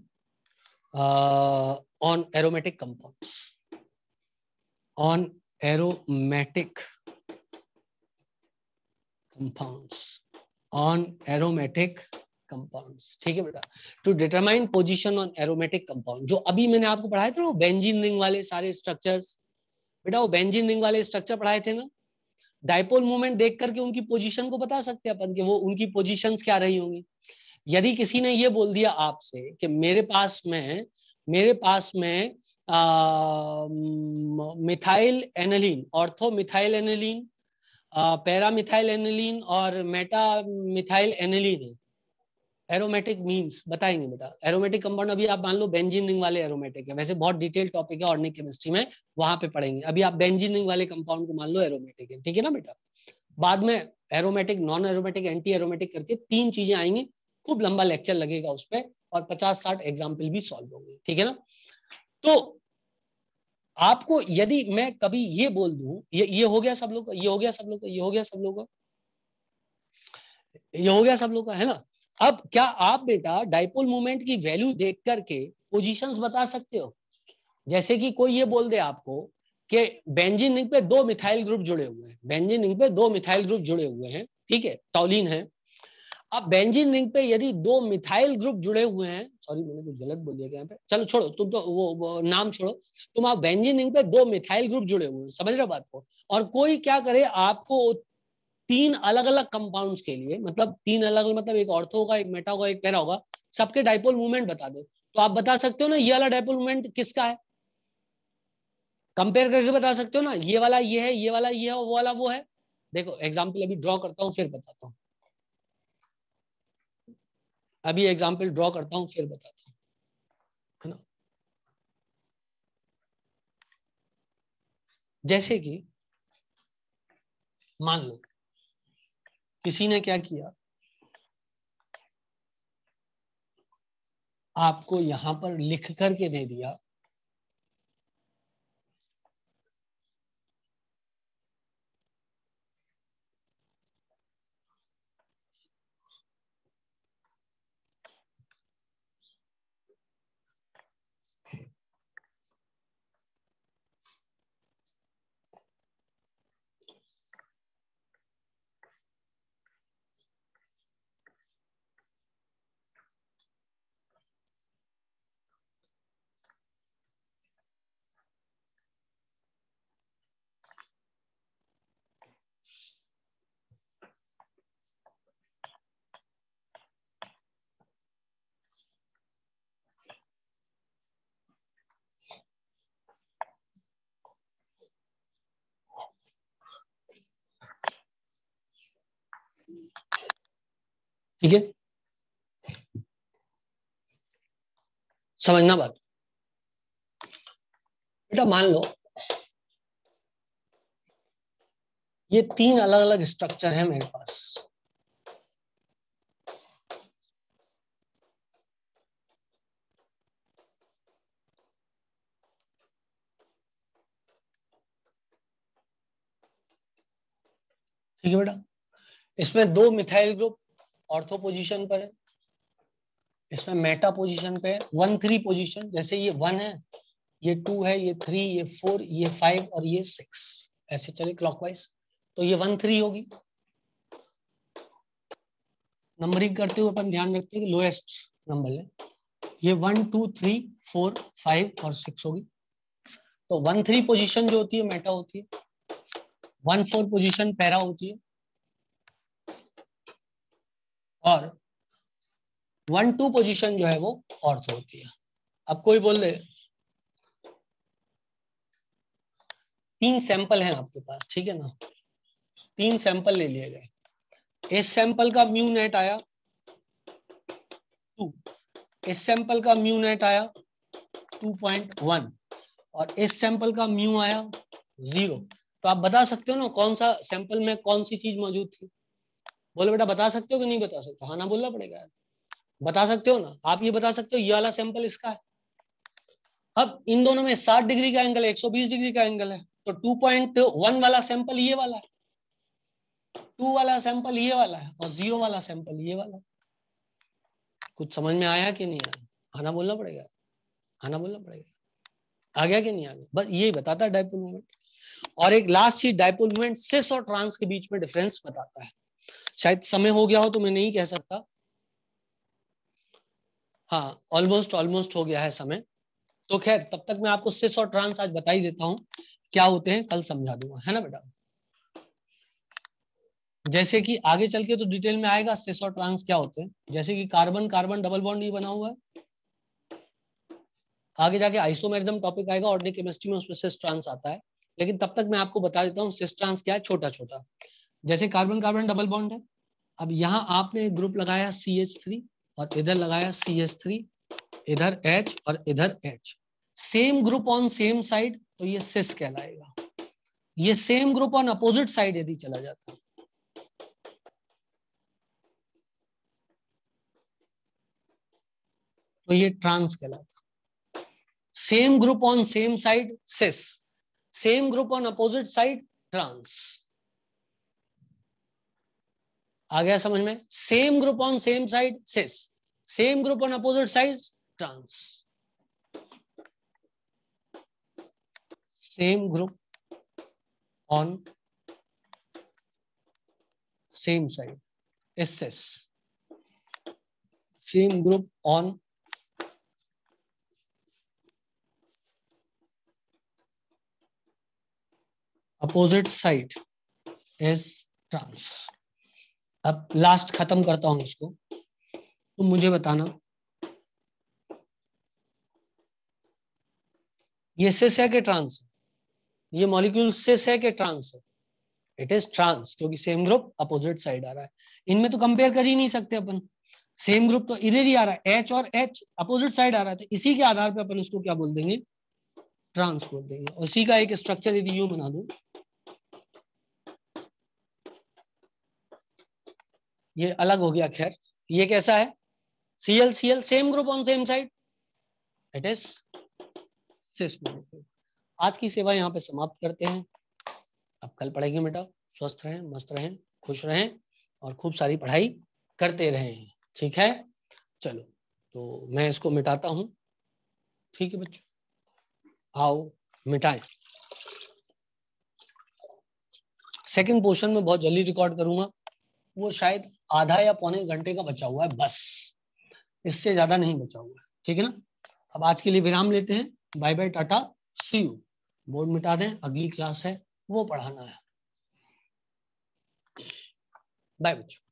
aromatic compounds, on aromatic compounds, on aromatic compounds, ठीक है बेटा। To determine position on aromatic compound, जो अभी मैंने आपको पढ़ाए थे ना बेंजीन रिंग वाले सारे स्ट्रक्चर्स, बेटा वो बेंजीन रिंग वाले स्ट्रक्चर पढ़ाए थे ना, डाइपोल मूवमेंट देख करके उनकी पोजीशन को बता सकते हैं अपन कि वो उनकी पोजीशंस क्या रही होंगी। यदि किसी ने ये बोल दिया आपसे कि मेरे पास में methyl aniline, ortho methyl aniline, para methyl aniline और मेटा मिथाइल एनिलीन है, एरोमेटिक मींस बताएंगे बेटा। एरोमेटिक कंपाउंड अभी आप मान लो बेंजीन रिंग वाले एरोमेटिक है, वैसे बहुत डिटेल टॉपिक है ऑर्गेनिक केमिस्ट्री में, वहां पे पढ़ेंगे। अभी आप बेंजीन रिंग वाले कंपाउंड को मान लो एरोमेटिक है, ठीक है ना बेटा। बाद में aromatic, non aromatic, anti aromatic करके 3 चीजें आएंगी, खूब लंबा लेक्चर लगेगा उस पर, और 50-60 एग्जाम्पल भी सॉल्व होंगे, ठीक है ना। तो आपको यदि मैं कभी ये बोल दूं, ये हो गया सब लोग, ये हो गया सब लोग, ये हो गया सब लोग, ये हो गया सब लोग का, है ना। अब क्या आप बेटा डाइपोल मूवमेंट की वैल्यू देख करके पोजीशंस बता सकते हो? जैसे कि कोई ये बोल दे आपको कि बेंजीन रिंग पे 2 मिथाइल ग्रुप जुड़े हुए हैं, बेंजीन रिंग पे 2 मिथाइल ग्रुप जुड़े हुए हैं, ठीक है, टॉलिन है। अब बेंजीन रिंग पे यदि 2 मिथाइल ग्रुप जुड़े हुए हैं, सॉरी मैंने कुछ गलत बोल दिया यहाँ पे, चलो छोड़ो तुम तो वो नाम छोड़ो, तुम आप बेंजीन रिंग पे 2 मिथाइल ग्रुप जुड़े हुए हैं, समझ रहे हो बात को। और कोई क्या करे आपको 3 अलग अलग कंपाउंड्स के लिए, मतलब 3 अलग अलग, मतलब एक ऑर्थो होगा, एक मेटा होगा, एक पैरा होगा, सबके डाइपोल मूवमेंट बता दे, तो आप बता सकते हो ना ये वाला डाइपोल मूवमेंट किसका है, कंपेयर करके बता सकते हो ना, ये वाला ये है, ये वाला ये है, वो वाला वो है। देखो एग्जाम्पल अभी ड्रॉ करता हूँ फिर बताता हूँ, अभी एग्जाम्पल ड्रॉ करता हूँ फिर बताता हूँ, है ना। जैसे कि मान लो किसी ने क्या किया, आपको यहां पर लिख करके दे दिया, ठीक है, समझना बात। बेटा मान लो ये 3 अलग अलग स्ट्रक्चर है मेरे पास, ठीक है बेटा। इसमें 2 मिथाइल ग्रुप ऑर्थो पोजीशन पर है, इसमें मेटा पोजीशन पे है, 1-3 पोजीशन, जैसे ये 1 है, ये 2 है, ये 3, ये 4, ये 5 और ये 6, ऐसे चले क्लॉकवाइज, तो ये 1-3 होगी। नंबरिंग करते हुए अपन ध्यान रखते हैं कि लोएस्ट नंबर ले, ये 1, 2, 3, 4, 5 और 6 होगी। तो 1-3 पोजीशन जो होती है मेटा होती है, 1-4 पोजीशन पैरा होती है, और 1-2 पोजीशन जो है वो ऑर्थो होती है। अब कोई बोल दे 3 सैंपल हैं आपके पास, ठीक है ना, 3 सैंपल ले लिए गए। इस सैंपल का म्यू नेट आया 2, इस सैंपल का म्यू नेट आया 2.1 और इस सैंपल का म्यू आया 0। तो आप बता सकते हो ना कौन सा सैंपल में कौन सी चीज मौजूद थी? बोले बेटा बता सकते हो कि नहीं बता सकते? हाँ ना बोलना पड़ेगा। बता सकते हो ना, आप ये बता सकते हो ये वाला सैंपल इसका है। अब इन दोनों में 60 डिग्री का एंगल है, 120 डिग्री का एंगल है, तो 2.1 वाला सैंपल ये वाला है, 2 वाला सैंपल ये वाला है और 0 वाला सैंपल ये वाला है। कुछ समझ में आया कि नहीं आया? हाँ ना बोलना पड़ेगा, हाँ ना बोलना पड़ेगा। आ गया कि नहीं आ गया? बस यही बताता है डाइपोल मोमेंट। और एक लास्ट चीज, डाइपोल मोमेंट सिस और ट्रांस के बीच में डिफरेंस बताता है। शायद समय हो गया हो तो मैं नहीं कह सकता, हाँ ऑलमोस्ट हो गया है समय। तो खैर तब तक मैं आपको सिस और ट्रांस आज बता ही देता हूं क्या होते हैं, कल समझा दूंगा, है ना बेटा। जैसे कि आगे चल के तो डिटेल में आएगा सिस और ट्रांस क्या होते हैं। जैसे कि कार्बन कार्बन डबल बॉन्ड ये बना हुआ है, आगे जाके आइसोमेरिज्म टॉपिक आएगा, ऑर्गेनिक केमिस्ट्री में उसमें सिस ट्रांस आता है। लेकिन तब तक मैं आपको बता देता हूँ सिस ट्रांस क्या है, छोटा छोटा। जैसे कार्बन कार्बन डबल बॉन्ड है, अब यहाँ आपने एक ग्रुप लगाया CH3 और इधर लगाया CH3, इधर H और इधर H, same group on same side, तो ये सिस कहलाएगा। ये same group on opposite side यदि चला जाता है तो ये ट्रांस कहलाता। Same group on same side cis, same group on opposite side trans. आ गया समझ में? Same group on same side cis, same group on opposite side trans. Same group on same side is cis, same group on opposite side is trans। अब last खत्म करता हूं इसको, तो मुझे बताना ये सिस है कि ट्रांस है? ये मॉलिक्यूल सिस है कि ट्रांस है? इट इज ट्रांस, क्योंकि सेम ग्रुप अपोजिट साइड आ रहा है। इनमें तो कंपेयर कर ही नहीं सकते अपन, सेम ग्रुप तो इधर ही आ रहा है, H और H अपोजिट साइड आ रहा है, तो इसी के आधार पे अपन इसको क्या बोल देंगे, ट्रांस बोल देंगे। और इसी का एक स्ट्रक्चर यदि यूं बना दूं, ये अलग हो गया, खैर ये कैसा है, Cl same group on same side, it is cis molecule. आज की सेवा यहाँ पे समाप्त करते हैं, अब कल पढ़ेंगे बेटा। स्वस्थ रहें, मस्त रहें, खुश रहें और खूब सारी पढ़ाई करते रहें, ठीक है। चलो तो मैं इसको मिटाता हूँ, ठीक है बच्चों, आओ मिटाएं। सेकंड पोर्शन में बहुत जल्दी रिकॉर्ड करूंगा, वो शायद आधा या पौने घंटे का बचा हुआ है बस, इससे ज्यादा नहीं बचा हुआ है, ठीक है ना। अब आज के लिए विराम लेते हैं, bye bye tata see you. Board मिटा दें, अगली क्लास है वो पढ़ाना है। बाय बच्चों।